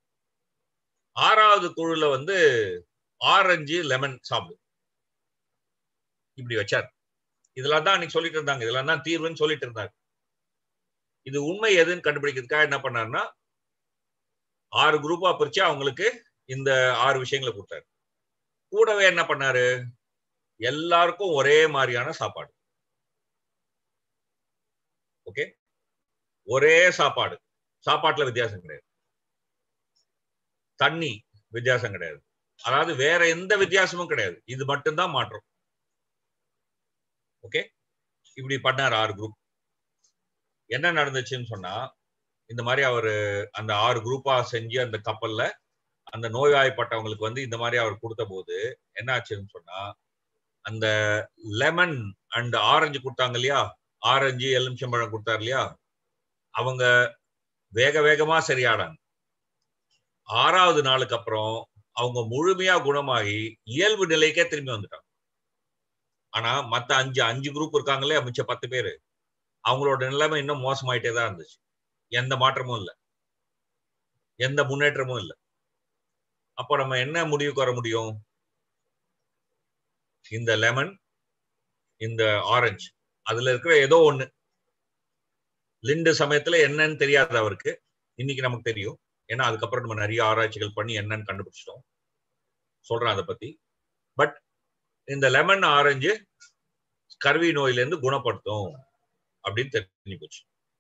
6வது குழுல வந்து ஆரஞ்சு லெமன் சாப்பிடு. இப்படி வச்சார். இதெல்லாம் தான் அன்னைக்கு சொல்லிட்டு இருந்தாங்க. இதெல்லாம் தான் தீர்வுன்னு சொல்லிட்டு இருந்தாங்க. இது உண்மை எதுன்னு கண்டுபிடிக்கிறதுக்காக என்ன பண்ணாருன்னா 6 குரூப்பா பிரிச்சு அவங்களுக்கு இந்த 6 விஷயங்களை கொடுத்தாரு. கூடவே என்ன பண்ணாரு, எல்லாருக்கும் ஒரே மாதிரியான சாப்பாடு. ஓகே, ஒரே சாப்பாடு, சாப்பாட்டுல வித்தியாசம் கிடையாது, தண்ணி வித்தியாசம் கிடையாது, அதாவது வேற எந்த வித்தியாசமும் கிடையாது. இது மட்டும்தான் மாற்றம். ஓகே, இப்படி பண்ணார் 6 குரூப். என்ன நடந்துச்சுன்னு சொன்னா, இந்த மாதிரி அவரு அந்த 6 குரூப்பா செஞ்சு அந்த கப்பல்ல அந்த நோய்வாய்ப்பட்டவங்களுக்கு வந்து இந்த மாதிரி அவர் கொடுத்த போது என்ன ஆச்சுன்னு சொன்னா, அந்த லெமன் அண்ட் ஆரஞ்சு கொடுத்தாங்க இல்லையா, ஆரஞ்சு எலுமிச்சம்பழம் கொடுத்தாரு இல்லையா, அவங்க வேக வேகமா சரியாடாங்க. 6வது நாளுக்கு அப்புறம் அவங்க முழுமையா குணமாகி இயல்பு நிலைக்கே திரும்பி வந்துட்டாங்க. ஆனா மத்த 5 குரூப் இருக்காங்களே, மிச்ச 10 பேரு, அவங்களோட நிலைமை இன்னும் மோசமாயிட்டே தான் இருந்துச்சு. எந்த மாற்றமும் இல்லை, எந்த முன்னேற்றமும் இல்லை. அப்போ நம்ம என்ன முடிவுக்கு வர முடியும்? இந்த லெமன், இந்த ஆரஞ்சு, அதுல இருக்கிற ஏதோ ஒண்ணு, லிண்டு சமயத்துல என்னன்னு தெரியாது அவருக்கு, இன்னைக்கு நமக்கு தெரியும். ஏன்னா அதுக்கப்புறம் நம்ம நிறைய ஆராய்ச்சிகள் பண்ணி என்னன்னு கண்டுபிடிச்சிட்டோம், சொல்றேன் அதை பத்தி. பட் இந்த லெமன் ஆரஞ்சு ஸ்கர்வி நோயில இருந்து குணப்படுத்தும் அப்படின்னு தெரிஞ்சு போச்சு.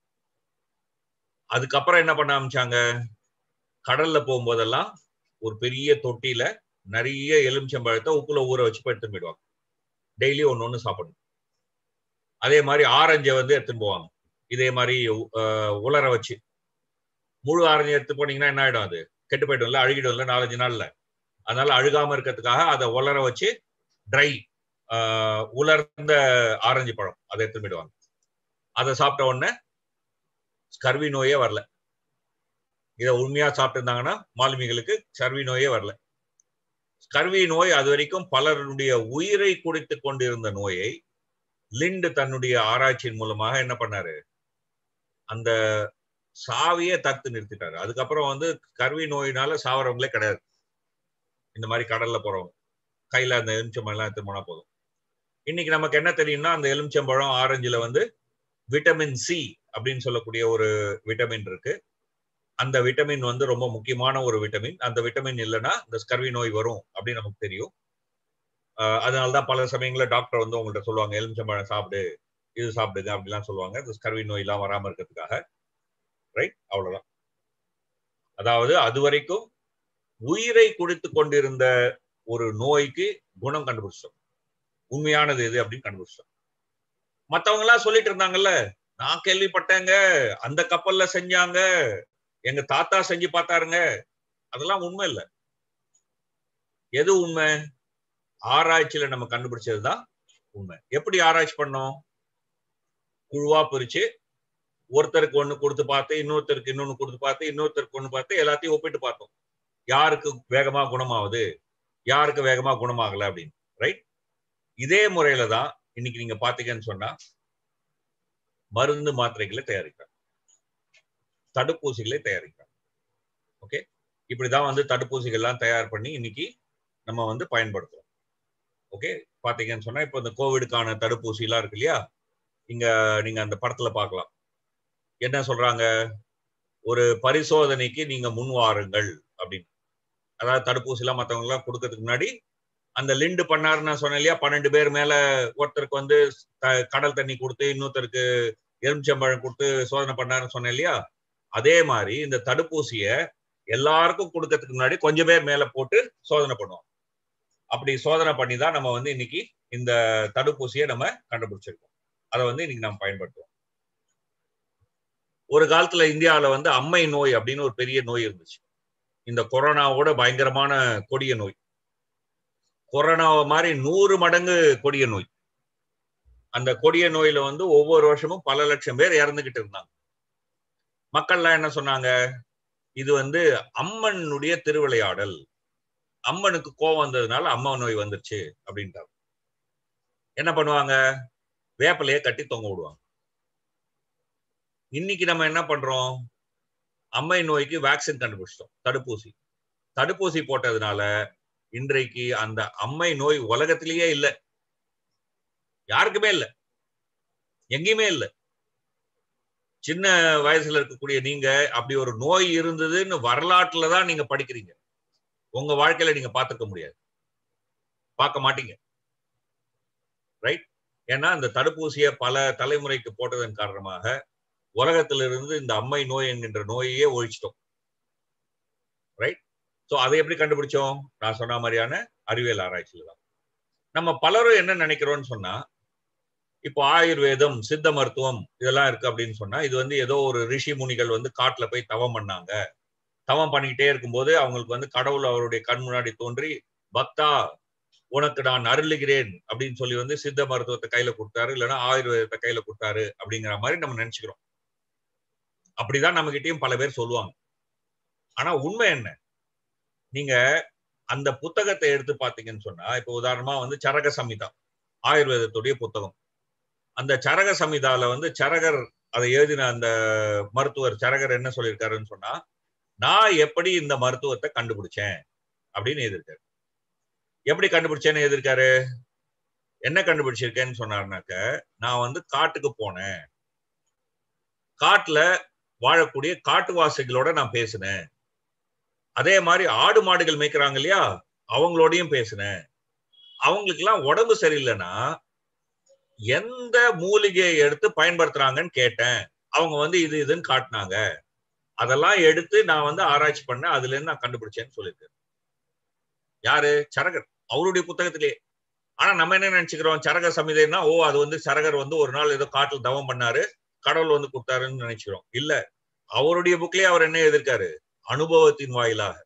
அதுக்கப்புறம் என்ன பண்ண ஆரம்பிச்சாங்க, கடல்ல போகும்போதெல்லாம் ஒரு பெரிய தொட்டியில நிறைய எலுமிச்சம்பழத்தை உப்புல ஊற வச்சு எடுத்துன்னு போயிடுவாங்க. டெய்லி ஒண்ணு சாப்பிடணும். அதே மாதிரி ஆரஞ்சை வந்து எடுத்துன்னு போவாங்க. இதே மாதிரி உலர வச்சு, முழு ஆரஞ்சு எடுத்து போனீங்கன்னா என்ன ஆயிடும், அது கெட்டு போயிடும்ல, அழுகிடும்ல 4-5 நாள்ல. அதனால அழுகாம இருக்கிறதுக்காக அதை உலர வச்சு ட்ரை உலர்ந்த ஆரஞ்சு பழம் அதை எடுத்து போயிடுவாங்க. அதை சாப்பிட்ட உடனே ஸ்கர்வி நோயே வரல. இதை உண்மையா சாப்பிட்டு இருந்தாங்கன்னா மாலுமிகளுக்கு ஸ்கர்வி நோயே வரல. ஸ்கர்வி நோய் அது வரைக்கும் பலருடைய உயிரை குடித்துக் கொண்டிருந்த நோயை லிண்டு தன்னுடைய ஆராய்ச்சியின் மூலமாக என்ன பண்ணாரு, அந்த சாவியே தடுத்து நிறுத்திட்டாரு. அதுக்கப்புறம் வந்து ஸ்கர்வி நோயினால சாவறவங்களே கிடையாது. இந்த மாதிரி கடல்ல போறவங்க கையில அந்த எலுமிச்சம்பழம் எல்லாம் எடுத்து போனா போதும். இன்னைக்கு நமக்கு என்ன தெரியும்னா, அந்த எலுமிச்சம்பழம் ஆரஞ்சுல வந்து விட்டமின் சி அப்படின்னு சொல்லக்கூடிய ஒரு விட்டமின் இருக்கு. அந்த விட்டமின் வந்து ரொம்ப முக்கியமான ஒரு விட்டமின். அந்த விட்டமின் இல்லைன்னா இந்த ஸ்கர்வி நோய் வரும் அப்படின்னு நமக்கு தெரியும். அதனாலதான் பல சமயங்களில் டாக்டர் வந்து உங்கள்கிட்ட சொல்லுவாங்க, எலுமிச்சம்பழம் சாப்பிடு, இது சாப்பிடுங்க அப்படிலாம் சொல்லுவாங்க, இந்த ஸ்கர்வி நோய் எல்லாம் வராம இருக்கிறதுக்காக. ரைட்? அவ்வளவுதான். அதாவது அது வரைக்கும் உயிரை குடித்து கொண்டிருந்த ஒரு நோய்க்கு குணம் கண்டுபிடிச்சோம். உண்மையானது எது அப்படின்னு கண்டுபிடிச்சோம். மத்தவங்க எல்லாம் சொல்லிட்டு இருந்தாங்கல்ல, நான் கேள்விப்பட்டேங்க, அந்த கப்பல்ல செஞ்சாங்க, எங்க தாத்தா செஞ்சு பார்த்தாருங்க, அதெல்லாம் உண்மை இல்லை. எது உண்மை? ஆராய்ச்சியில நம்ம கண்டுபிடிச்சதுதான் உண்மை. எப்படி ஆராய்ச்சி பண்ணோம்? குழுவா பிரிச்சு ஒருத்தருக்கு ஒண்ணு கொடுத்து பார்த்து, இன்னொருத்தருக்கு இன்னொன்னு கொடுத்து பார்த்து, இன்னொருத்தருக்கு ஒண்ணு பார்த்து, எல்லாத்தையும் ஒப்பிட்டு பார்த்தோம். யாருக்கு வேகமா குணமாகுது, யாருக்கு வேகமா குணமாகல அப்படின்னு. ரைட்? இதே முறையில தான் இன்னைக்கு நீங்க பாத்தீங்கன்னு சொன்னா மருந்து மாத்திரைகளை தயாரிக்கிறாங்க, தடுப்பூசிகளை தயாரிக்கிறாங்க. ஓகே, இப்படிதான் வந்து தடுப்பூசிகள் எல்லாம் தயார் பண்ணி இன்னைக்கு நம்ம வந்து பயன்படுத்துறோம். ஓகே, பாத்தீங்கன்னு சொன்னா இப்போ இந்த கோவிடுக்கான தடுப்பூசி எல்லாம் இருக்கு இல்லையா, இங்க நீங்க அந்த படத்துல பார்க்கலாம். என்ன சொல்றாங்க, ஒரு பரிசோதனைக்கு நீங்க முன் வாருங்கள் அப்படின்னு. அதாவது தடுப்பூசி எல்லாம் மற்றவங்க எல்லாம் கொடுக்கறதுக்கு முன்னாடி அந்த லிண்டு பண்ணாருன்னு நான் சொன்னேன் இல்லையா, 12 பேர் மேல ஒருத்தருக்கு வந்து கடல் தண்ணி கொடுத்து இன்னொருத்தருக்கு எலுமிச்சம்பழம் கொடுத்து சோதனை பண்ணாருன்னு சொன்னேன் இல்லையா, அதே மாதிரி இந்த தடுப்பூசிய எல்லாருக்கும் கொடுக்கறதுக்கு முன்னாடி கொஞ்சம் பேர் மேல போட்டு சோதனை பண்ணுவோம். அப்படி சோதனை பண்ணி தான் நம்ம வந்து இன்னைக்கு இந்த தடுப்பூசியை நம்ம கண்டுபிடிச்சிருக்கோம். அதை வந்து இன்னைக்கு நம்ம பயன்படுத்துவோம். ஒரு காலத்துல இந்தியாவில வந்து அம்மை நோய் அப்படின்னு ஒரு பெரிய நோய் இருந்துச்சு. இந்த கொரோனாவோட பயங்கரமான கொடிய நோய். கொரோனா மாதிரி 100 மடங்கு கொடிய நோய். அந்த கொடிய நோயில வந்து ஒவ்வொரு வருஷமும் பல லட்சம் பேர் இறந்துகிட்டு இருந்தாங்க. மக்கள்லாம் என்ன சொன்னாங்க, இது வந்து அம்மனுடைய திருவிளையாடல், அம்மனுக்கு கோவம் வந்ததுனால அம்மா நோய் வந்துருச்சு அப்படின்ட்டாங்க. என்ன பண்ணுவாங்க, வேப்பிலையை கட்டி தொங்க விடுவாங்க. இன்னைக்கு நம்ம என்ன பண்றோம், அம்மை நோய்க்கு வேக்சின் கண்டுபிடிச்சிட்டோம், தடுப்பூசி. தடுப்பூசி போட்டதுனால இன்றைக்கு அந்த அம்மை நோய் உலகத்திலேயே இல்லை, யாருக்குமே இல்லை, எங்கேயுமே இல்லை. சின்ன வயசுல இருக்கக்கூடிய நீங்க அப்படி ஒரு நோய் இருந்ததுன்னு வரலாற்றுல தான் நீங்க படிக்கிறீங்க. உங்க வாழ்க்கையில நீங்க பார்த்துக்க முடியாது, பார்க்க மாட்டீங்க. ரைட்? ஏன்னா அந்த தடுப்பூசியை பல தலைமுறைக்கு போட்டதன் காரணமாக உலகத்திலிருந்து இந்த அம்மை நோய் என்கின்ற நோயையே ஒழிச்சிட்டோம். ரைட்? சோ அதை எப்படி கண்டுபிடிச்சோம்? நான் சொன்ன மாதிரியான அறிவியல் ஆராய்ச்சியில தான். நம்ம பலரும் என்ன நினைக்கிறோம்னு சொன்னா, இப்போ ஆயுர்வேதம், சித்த மருத்துவம் இதெல்லாம் இருக்கு அப்படின்னு சொன்னா, இது வந்து ஏதோ ஒரு ரிஷி முனிகள் வந்து காட்டுல போய் தவம் பண்ணாங்க, தவம் பண்ணிக்கிட்டே இருக்கும்போது அவங்களுக்கு வந்து கடவுள் அவருடைய கண் முன்னாடி தோன்றி, பக்தா உனக்கு நான் அருளுகிறேன் அப்படின்னு சொல்லி வந்து சித்த மருத்துவத்தை கையில கொடுத்தாரு, இல்லைன்னா ஆயுர்வேதத்தை கையில கொடுத்தாரு அப்படிங்கிற மாதிரி நம்ம நினைச்சுக்கிறோம். அப்படிதான் நம்ம கிட்டயும் பல பேர் சொல்லுவாங்க. ஆனா உண்மை என்ன, நீங்க அந்த புத்தகத்தை எடுத்து பாத்தீங்கன்னு சொன்னா, இப்ப உதாரணமா வந்து சரக சம்ஹிதா ஆயுர்வேதத்துடைய புத்தகம். அந்த சரக சம்ஹிதால வந்து சரகர் அதை எழுதின அந்த மருத்துவர் சரகர் என்ன சொல்லியிருக்காருன்னு சொன்னா, நான் எப்படி இந்த மருத்துவத்தை கண்டுபிடிச்சேன் அப்படின்னு எழுதியிருக்காரு. எப்படி கண்டுபிடிச்சேன்னு எழுதியிருக்காரு, என்ன கண்டுபிடிச்சிருக்கேன்னு சொன்னாருனாக்க, நான் வந்து காட்டுக்கு போனேன், காட்டுல வாழக்கூடிய காட்டுவாசிகளோட நான் பேசினேன், அதே மாதிரி ஆடு மாடுகள் மேய்க்கிறாங்க இல்லையா, அவங்களோடையும் பேசினேன், அவங்களுக்கு எல்லாம் உடம்பு சரியில்லைன்னா எந்த மூலிகையை எடுத்து பயன்படுத்துறாங்கன்னு கேட்டேன், அவங்க வந்து இது இதுன்னு காட்டினாங்க, அதெல்லாம் எடுத்து நான் வந்து ஆராய்ச்சி பண்ணேன், அதுல இருந்து நான் கண்டுபிடிச்சேன்னு சொல்லியிருக்கேன். யாரு? சரகர், அவருடைய புத்தகத்திலே. ஆனா நம்ம என்ன நினைச்சுக்கிறோம், சரக சமிதைன்னா ஓ அது வந்து சரகர் வந்து ஒரு நாள் ஏதோ காட்டில் தவம் பண்ணாரு, கடவுள் வந்து கொடுத்தாருன்னு நினைச்சுக்கிறோம். இல்ல, அவருடைய புக்லயே அவர் என்ன எழுதியிருக்காரு, அனுபவத்தின் வாயிலாக,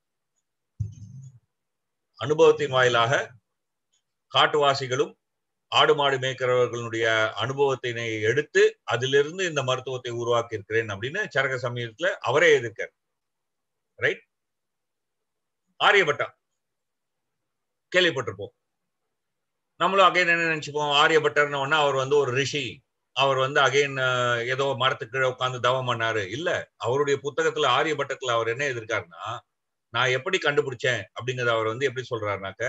அனுபவத்தின் வாயிலாக காட்டுவாசிகளும் ஆடு மாடு மேய்க்கிறவர்களுடைய அனுபவத்தினை எடுத்து அதிலிருந்து இந்த மருத்துவத்தை உருவாக்கி இருக்கிறேன் அப்படின்னு சரக சமயத்துல அவரே எழுதியிருக்காரு. ரைட்? ஆரியபட்டா கேள்விப்பட்டிருப்போம். நம்மளும் அகைன் என்ன நினைச்சுப்போம், ஆரியபட்டர்னு ஒன்னா அவர் வந்து ஒரு ரிஷி, அவர் வந்து அகைன் ஏதோ மரத்துக்கு கீழே உட்கார்ந்து தவம் பண்ணாரு. இல்ல, அவருடைய புத்தகத்துல ஆரியபட்டத்துல அவர் என்ன எழுதியிருக்காருன்னா, நான் எப்படி கண்டுபிடிச்சேன் அப்படிங்கறத அவர் வந்து எப்படி சொல்றாருனாக்க,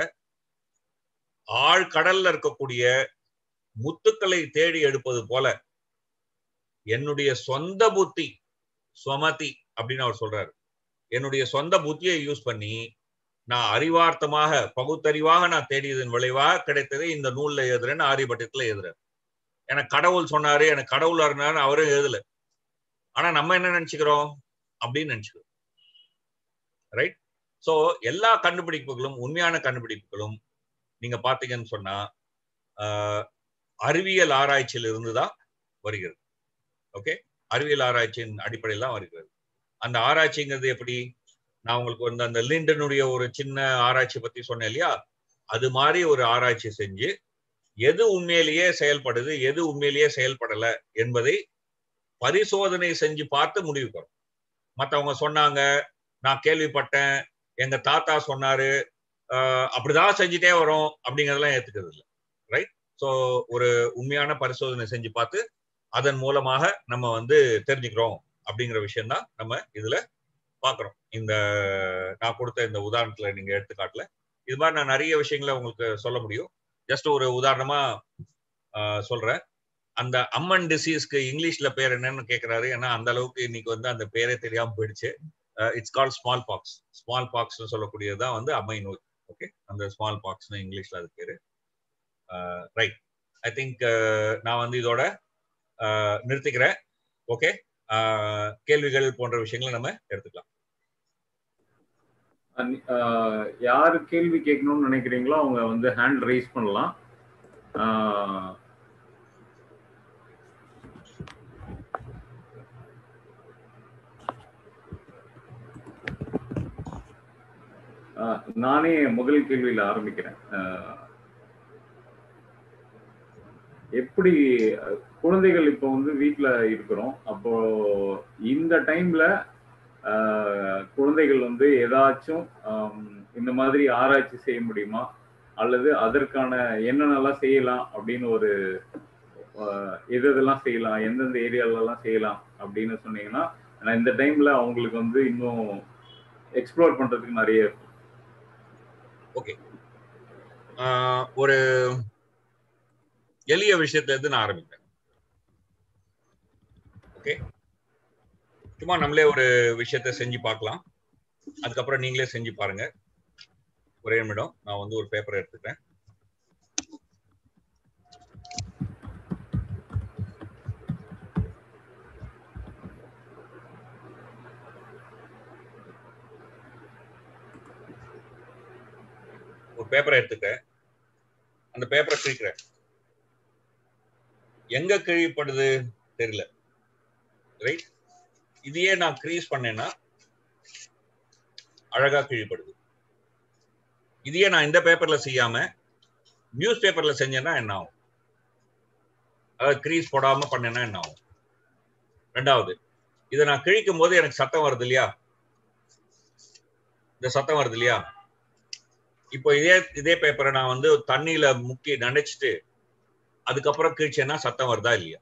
ஆழ்கடல்ல இருக்கக்கூடிய முத்துக்களை தேடி எடுப்பது போல என்னுடைய சொந்த புத்தி, ஸ்வமதி அப்படின்னு அவர் சொல்றாரு, என்னுடைய சொந்த புத்தியை யூஸ் பண்ணி நான் அறிவார்த்தமாக பகுத்தறிவாக நான் தேடியதன் விளைவாக கிடைத்ததை இந்த நூல்ல எழுதுறேன்னு ஆரியபட்டத்துல எழுதுறாரு. எனக்கு கடவுள் சொன்னாரு, எனக்கு கடவுள் அறினாரு அவரும் எழுதல. ஆனா நம்ம என்ன நினைச்சுக்கிறோம், அப்படின்னு நினைச்சுக்கிறோம். ரைட்? சோ எல்லா கண்டுபிடிப்புகளும், உண்மையான கண்டுபிடிப்புகளும் நீங்க பாத்தீங்கன்னு சொன்னா அறிவியல் ஆராய்ச்சியில் இருந்துதான் வருகிறது. ஓகே, அறிவியல் ஆராய்ச்சியின் அடிப்படையில் தான் வருகிறது. அந்த ஆராய்ச்சிங்கிறது எப்படி, நான் உங்களுக்கு வந்து அந்த லிண்டனுடைய ஒரு சின்ன ஆராய்ச்சி பத்தி சொன்னேன் இல்லையா, அது மாதிரி ஒரு ஆராய்ச்சி செஞ்சு எது உண்மையிலேயே செயல்படுது, எது உண்மையிலேயே செயல்படல என்பதை பரிசோதனை செஞ்சு பார்த்து முடிவு வரும். மற்றவங்க சொன்னாங்க, நான் கேள்விப்பட்டேன், எங்க தாத்தா சொன்னாரு, அப்படிதான் செஞ்சுட்டே வரும் அப்படிங்கறதெல்லாம் ஏத்துக்கிறது இல்லை. ரைட்? ஸோ ஒரு உண்மையான பரிசோதனை செஞ்சு பார்த்து அதன் மூலமாக நம்ம வந்து தெரிஞ்சுக்கிறோம் அப்படிங்கிற விஷயம் தான் நம்ம இதுல பாக்குறோம். இந்த நான் கொடுத்த இந்த உதாரணத்துல நீங்க எடுத்துக்காட்டுல இது மாதிரி நான் நிறைய விஷயங்களை உங்களுக்கு சொல்ல முடியும். ஜஸ்ட் ஒரு உதாரணமா சொல்றேன். அந்த அம்மன் டிசீஸ்க்கு இங்கிலீஷ்ல பேர் என்னன்னு கேட்கிறாரு, ஏன்னா அந்த அளவுக்கு இன்னைக்கு வந்து அந்த பேரே தெரியாம போயிடுச்சு. It's called smallpox. Smallpox சொல்லக்கூடியதுதான் வந்து அம்மை நோய். ஓகே, அந்த ஸ்மால் பாக்ஸ் இங்கிலீஷ்ல அது பேரு. ரைட், ஐ திங்க் நான் வந்து இதோட நிறுத்திக்கிறேன். ஓகே, கேள்விகள் போன்ற விஷயங்களை நம்ம எடுத்துக்கலாம். யாரு கேள்வி கேட்கணும்னு நினைக்கிறீங்களோ அவங்க வந்து ஹேண்ட் ரைஸ் பண்ணலாம். நானே முதல் கேள்வியில ஆரம்பிக்கிறேன். எப்படி குழந்தைகள் இப்போ வந்து வீட்ல இருக்கிறோம். அப்போ இந்த டைம்ல குழந்தைகள் வந்து ஏதாச்சும் இந்த மாதிரி ஆராய்ச்சி செய்ய முடியுமா? அல்லது அதற்கான என்னென்னலாம் செய்யலாம் அப்படின்னு ஒரு எது எதெல்லாம் செய்யலாம்? எந்தெந்த ஏரியாலலாம் செய்யலாம் அப்படின்னு சொன்னீங்கன்னா, ஏன்னா இந்த டைம்ல அவங்களுக்கு வந்து இன்னும் எக்ஸ்ப்ளோர் பண்றதுக்கு நெறைய இருக்கும். ஓகே. ஒரு எளிய விஷயத்துல இருந்து நான் ஆரம்பிக்கிறேன். ஓகே. சும்மா நம்மளே ஒரு விஷயத்த செஞ்சு பார்க்கலாம். அதுக்கப்புறம் நீங்களே செஞ்சு பாருங்க. ஒரே நிமிடம், நான் வந்து ஒரு பேப்பர் எடுத்துக்கிறேன். ஒரு பேப்பரை எடுத்துக்கிறேன். அந்த பேப்பரை கிழிக்கிறேன். எங்க கிழிப்படுது தெரியல, ரைட்? இதையே நான் கிரீஸ் பண்ணேன்னா அழகா கிழிப்படுது. இதையே நான் இந்த பேப்பர்ல செய்யாம நியூஸ் பேப்பர்ல செஞ்சேன்னா என்ன ஆகும்? அதாவது கிரீஸ் போடாம பண்ணேன்னா என்ன ஆகும்? ரெண்டாவது, இதை நான் கிழிக்கும் போது எனக்கு சத்தம் வருது இல்லையா? இந்த சத்தம் வருது இல்லையா? இப்போ இதே பேப்பரை நான் வந்து தண்ணியில முக்கி நனைச்சிட்டு அதுக்கப்புறம் கிழிச்சேன்னா சத்தம் வருதா இல்லையா?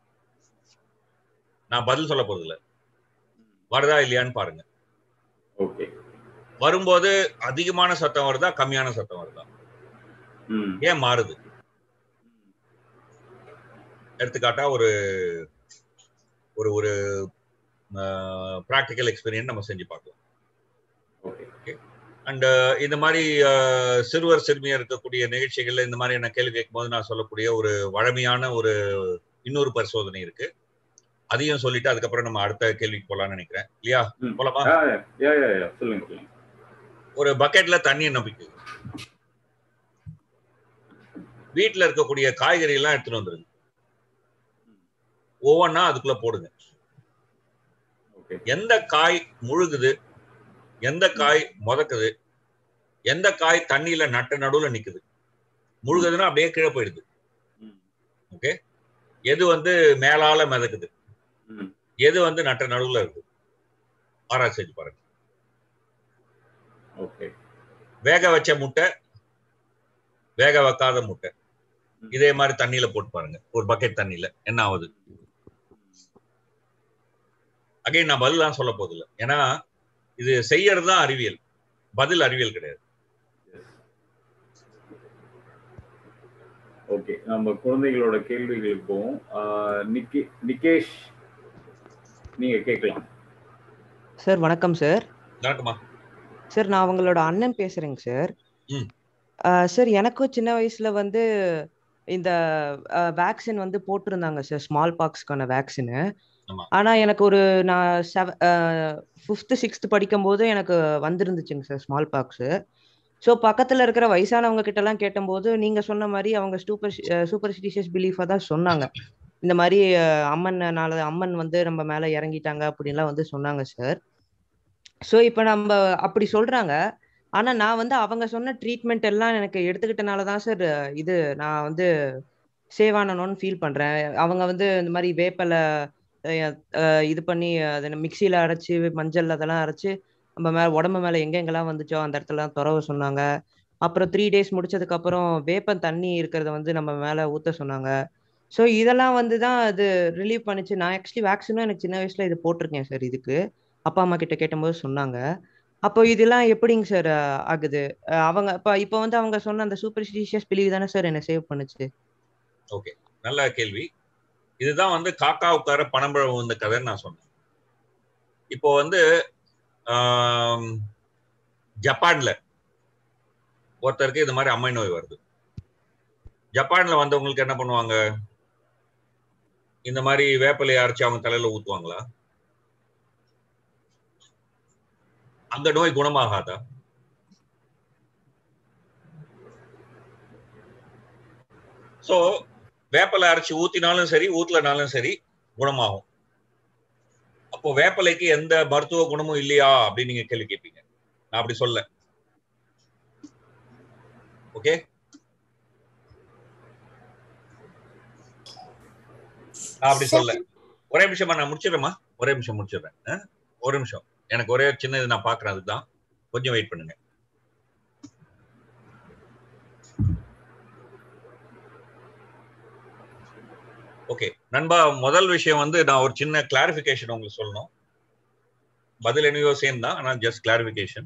நான் பதில் சொல்ல போறது இல்ல. வருதா இல்லையான்னு பாருங்க. ஓகே. வரும்போது அதிகமான சத்தம் வருதா, கம்மியான சத்தம் வருதா? ஏன் மாறுது? எடுத்துக்காட்டா ஒரு ஒரு ஒரு பிராக்டிக்கல் எக்ஸ்பீரியன்ஸ் நம்ம செஞ்சு பார்க்கலாம். அண்ட் இந்த மாதிரி சிறுவர் சிறுமியா இருக்கக்கூடிய நிகழ்ச்சிகள்ல இந்த மாதிரி என்ன கேள்வி கேட்கும்போது நான் சொல்லக்கூடிய ஒரு வழமையான ஒரு இன்னொரு பரிசோதனை இருக்கு. அதையும் சொல்லிட்டு அதுக்கப்புறம் நம்ம அடுத்த கேள்விக்கு போலாம்னு நினைக்கிறேன். இல்லையா? போலாமா? சொல்லுங்க. ஒரு பக்கெட்ல தண்ணியை நம்பிக்கை வீட்டுல இருக்கக்கூடிய காய்கறி எல்லாம் எடுத்துட்டு வந்துருங்க. ஒவ்வொன்னா அதுக்குள்ள போடுங்க. எந்த காய் முழுகுது, எந்த காய் முதக்குது, எந்த காய் தண்ணியில நட்டு நடுவுல நிக்குது? முழுகுதுன்னா அப்படியே கீழே போயிடுது. ஓகே. எது வந்து மேலால மிதக்குது, எது வந்து நட்ட நடுவுல இருக்கு? ஆராய்ச்சி செஞ்சு பாருங்க. வேக வச்ச முட்டை, வேக வைக்காத முட்டை, இதே மாதிரி தண்ணியில போட்டு பாருங்க. ஒரு பக்கெட் தண்ணியில என்ன ஆகுது? அகைன் நான் பதில் தான் சொல்ல போதில்லை. ஏன்னா இது செய்யறது தான் அறிவியல், பதில் அறிவியல் கிடையாது. ஓகே, நம்ம குழந்தைகளோட கேள்விகளுக்கு போவோம். நிகேஷ், நீங்க கேட்கலாம். சார் வணக்கம் சார். வணக்கம்மா சார். நான் அவங்களோட அண்ணன் பேசுறேங்க சார். சார் எனக்கும் சின்ன வயசுல வந்து இந்த வேக்சின் வந்து போட்டிருந்தாங்க சார், ஸ்மால் பாக்ஸ்க்கான வேக்சினு. ஆனா எனக்கு நான் 5th 6th படிக்கும் போது எனக்கு வந்துருந்துச்சுங்க சார் ஸ்மால் பாக்ஸ். ஸோ பக்கத்துல இருக்கிற வயசானவங்க கிட்ட எல்லாம் கேட்டபோது நீங்க சொன்ன மாதிரி அவங்க சூப்பர்ஸ்டிஷியஸ் பிலீஃபா தான் சொன்னாங்க. இந்த மாதிரி அம்மன் வந்து நம்ம மேல இறங்கிட்டாங்க அப்படின்லாம் வந்து சொன்னாங்க சார். ஸோ இப்போ நம்ம அப்படி சொல்றாங்க. ஆனா நான் வந்து அவங்க சொன்ன ட்ரீட்மெண்ட் எல்லாம் எனக்கு எடுத்துக்கிட்டனால தான் சார் நான் வந்து சேவ் ஆனணும்னு ஃபீல் பண்றேன். அவங்க வந்து இந்த மாதிரி வேப்பலை இது பண்ணி அதை மிக்சியில அரைச்சு மஞ்சள் அதெல்லாம் அரைச்சு நம்ம உடம்பு மேல எங்கெங்கெல்லாம் வந்துச்சோ அந்த இடத்துலலாம் துறவ சொன்னாங்க. அப்புறம் 3 days முடிச்சதுக்கு அப்புறம் வேப்பம் தண்ணி இருக்கிறத வந்து நம்ம மேல ஊத்த சொன்னாங்க. ஸோ இதெல்லாம் வந்து தான் அது ரிலீவ் பண்ணிச்சு. நான் ஆக்சுவலி வேக்சினும் எனக்கு சின்ன வயசுல இது போட்டிருக்கேன் சார். இதுக்கு அப்பா அம்மா கிட்ட கேட்டபோது சொன்னாங்க. அப்போ இதெல்லாம் எப்படிங்க சார் ஆகுது? அவங்க இப்போ வந்து அவங்க சொன்ன அந்த சூப்பர்ஸ்டிஷியஸ் பிலீவ் தானே சார் என்ன சேவ் பண்ணுச்சு? ஓகே, நல்ல கேள்வி. இதுதான் வந்து காக்கா உட்கார பனம்பழம் வந்த கதைன்னு நான் சொன்னேன். இப்போ வந்து ஜப்பான்ல ஒருத்தருக்கு இது மாதிரி அம்மை நோய் வருது. ஜப்பான்ல வந்தவங்களுக்கு என்ன பண்ணுவாங்க? இந்த மாதிரி வேப்பிலையை அரைச்சு அவங்க தலையில ஊத்துவாங்களா? அந்த நோய் குணமாகாதா? சோ வேப்பலை அரைச்சு ஊத்தினாலும் சரி ஊத்தலனாலும் சரி குணமாகும். அப்போ வேப்பலைக்கு எந்த மருத்துவ குணமும் இல்லையா அப்படின்னு நீங்க கேள்வி கேட்பீங்க. நான் அப்படி சொல்ல. ஓகே, நான் அப்படி சொல்ல. ஒரே நிமிஷமா நான் முடிச்சிடுறேம்மா, ஒரே நிமிஷம் முடிச்சிடுறேன். ஒரு நிமிஷம், எனக்கு ஒரே சின்ன இது நான் பாக்குறேன், அதுதான் கொஞ்சம் வெயிட் பண்ணுங்க. ஓகே நண்பா, முதல் விஷயம் வந்து நான் ஒரு சின்ன கிளாரிபிகேஷன் உங்களுக்கு சொல்லணும். பதில் என்னையோ சேம் தான், ஆனால் ஜஸ்ட் கிளாரிபிகேஷன்.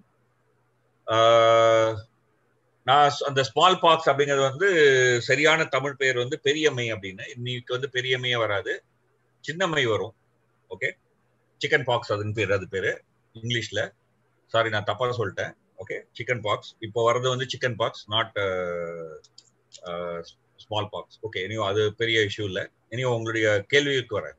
நான் அந்த ஸ்மால் பாக்ஸ் அப்படிங்கிறது வந்து சரியான தமிழ் பெயர் வந்து பெரியம்மை அப்படின்னு. இன்னைக்கு வந்து பெரியம்மையே வராது, சின்னம்மை வரும். ஓகே, சிக்கன் பாக்ஸ் அதுன்னு பேர், அது பேரு இங்கிலீஷ்ல. சாரி நான் தப்பா சொல்லிட்டேன். Okay, chickenpox. இப்போ வர்றது வந்து chickenpox, not smallpox. Okay, இனியும் அது பெரிய இஷ்யூ இல்லை. இனியும் உங்களுடைய கேள்விக்கு வர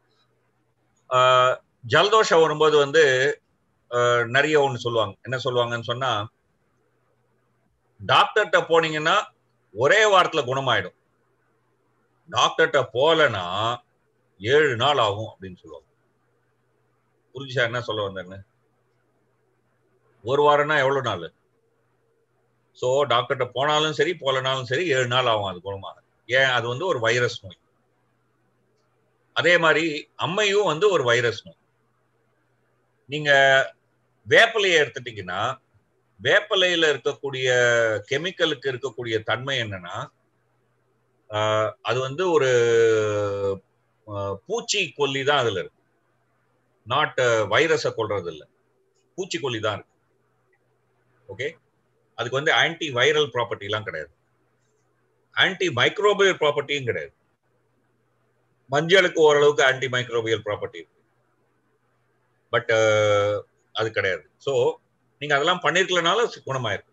ஜலதோஷம் வரும்போது வந்து நிறைய ஒன்று சொல்லுவாங்க. என்ன சொல்லுவாங்கன்னு சொன்னா, டாக்டர்கிட்ட போனீங்கன்னா ஒரே வாரத்துல குணமாயிடும், டாக்டர்கிட்ட போலன்னா 7 நாள் ஆகும் அப்படின்னு சொல்லுவாங்க. புரிஞ்சுச்சா என்ன சொல்ல வந்தேன்னு? ஒரு வாரம்னா எவ்வளவு நாள்? ஸோ டாக்டர்கிட்ட போனாலும் சரி போலனாலும் சரி 7 நாள் ஆகும் அது குணமாக. ஏன்? அது வந்து ஒரு வைரஸ் நோய். அதே மாதிரி அம்மையும் வந்து ஒரு வைரஸ் நோய். நீங்க வேப்பிலையை எடுத்துட்டீங்கன்னா, வேப்பிலையில இருக்கக்கூடிய கெமிக்கலுக்கு இருக்கக்கூடிய தன்மை என்னன்னா, அது வந்து ஒரு பூச்சி கொல்லி தான் அதுல இருக்கு, நாட் வைரஸை கொல்றது இல்லை, பூச்சிக்கொல்லி தான் இருக்கு. ஓகே, அதுக்கு வந்து ஆன்டி வைரல் ப்ராப்பர்ட்டி எல்லாம் கிடையாது, ஆன்டி மைக்ரோபியல் ப்ராப்பர்ட்டியும் கிடையாது. மஞ்சளுக்கு ஓரளவுக்கு ஆன்டி மைக்ரோபியல் ப்ராப்பர்ட்டி இருக்கு, பட் அது கிடையாது. ஸோ நீங்க அதெல்லாம் பண்ணிருக்கலனாலும் குணமாயிருக்கு,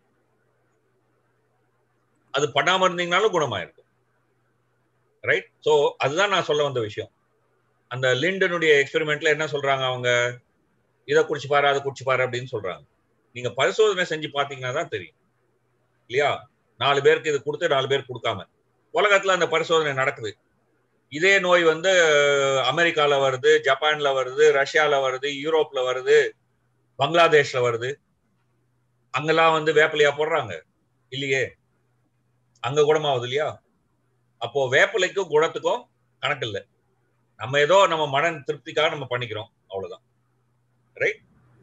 அது பண்ணாம இருந்தீங்கனாலும் குணமாயிருக்கு. ரைட்? ஸோ அதுதான் நான் சொல்ல வந்த விஷயம். அந்த லிண்டனுடைய எக்ஸ்பெரிமெண்ட்ல என்ன சொல்றாங்க அவங்க, இதை குடிச்சு பாரு அதை குடிச்சு பாரு அப்படின்னு சொல்றாங்க. நீங்க பரிசோதனை செஞ்சு பாத்தீங்கன்னா தான் தெரியும் இல்லையா? 4 பேருக்கு இது கொடுத்து 4 பேர் கொடுக்காம. உலகத்துல அந்த பரிசோதனை நடக்குது. இதே நோய் வந்து அமெரிக்கால வருது, ஜப்பான்ல வருது, ரஷ்யால வருது, யூரோப்ல வருது, பங்களாதேஷ்ல வருது. அங்கெல்லாம் வந்து வேப்பிலையா போடுறாங்க இல்லையே, அங்க குணமாவது இல்லையா? அப்போ வேப்பிலைக்கும் குணத்துக்கும் கணக்கு இல்லை. நம்ம ஏதோ நம்ம மன திருப்திக்காக நம்ம பண்ணிக்கிறோம், அவ்வளவுதான். ரைட்?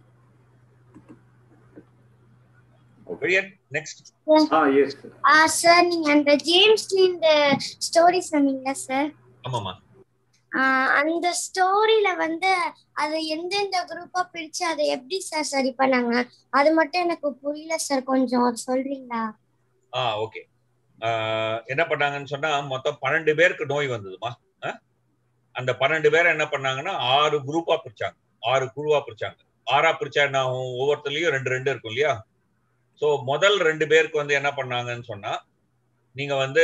நெக்ஸ்ட். சார் நீங்க அந்த ஜேம்ஸ் லிண்ட் ஸ்டோரி சொன்னீங்க சார். ஆமாமா. அந்த ஸ்டோரியில வந்து அது எந்தெந்த குரூப்பா பிரிச்சு அதை எப்படி சார் சரி பண்ணாங்க, அது மட்டும் எனக்கு புரியல சார், கொஞ்சம் சொல்றீங்களா? ஓகே. என்ன பண்ணாங்கன்னு சொன்னா, மொத்தம் 12 பேருக்கு நோய் வந்ததுமா. அந்த 12 பேரை என்ன பண்ணாங்கன்னா 6 குரூப்பா பிரிச்சாங்க, 6 குழுவா பிரிச்சாங்க. 6ஆ பிரிச்சா என்ன ஆகும், ஒவ்வொருத்தர்லயும் 2 இருக்கும் இல்லையா? ஸோ முதல் 2 பேருக்கு வந்து என்ன பண்ணாங்கன்னு சொன்னா, நீங்க வந்து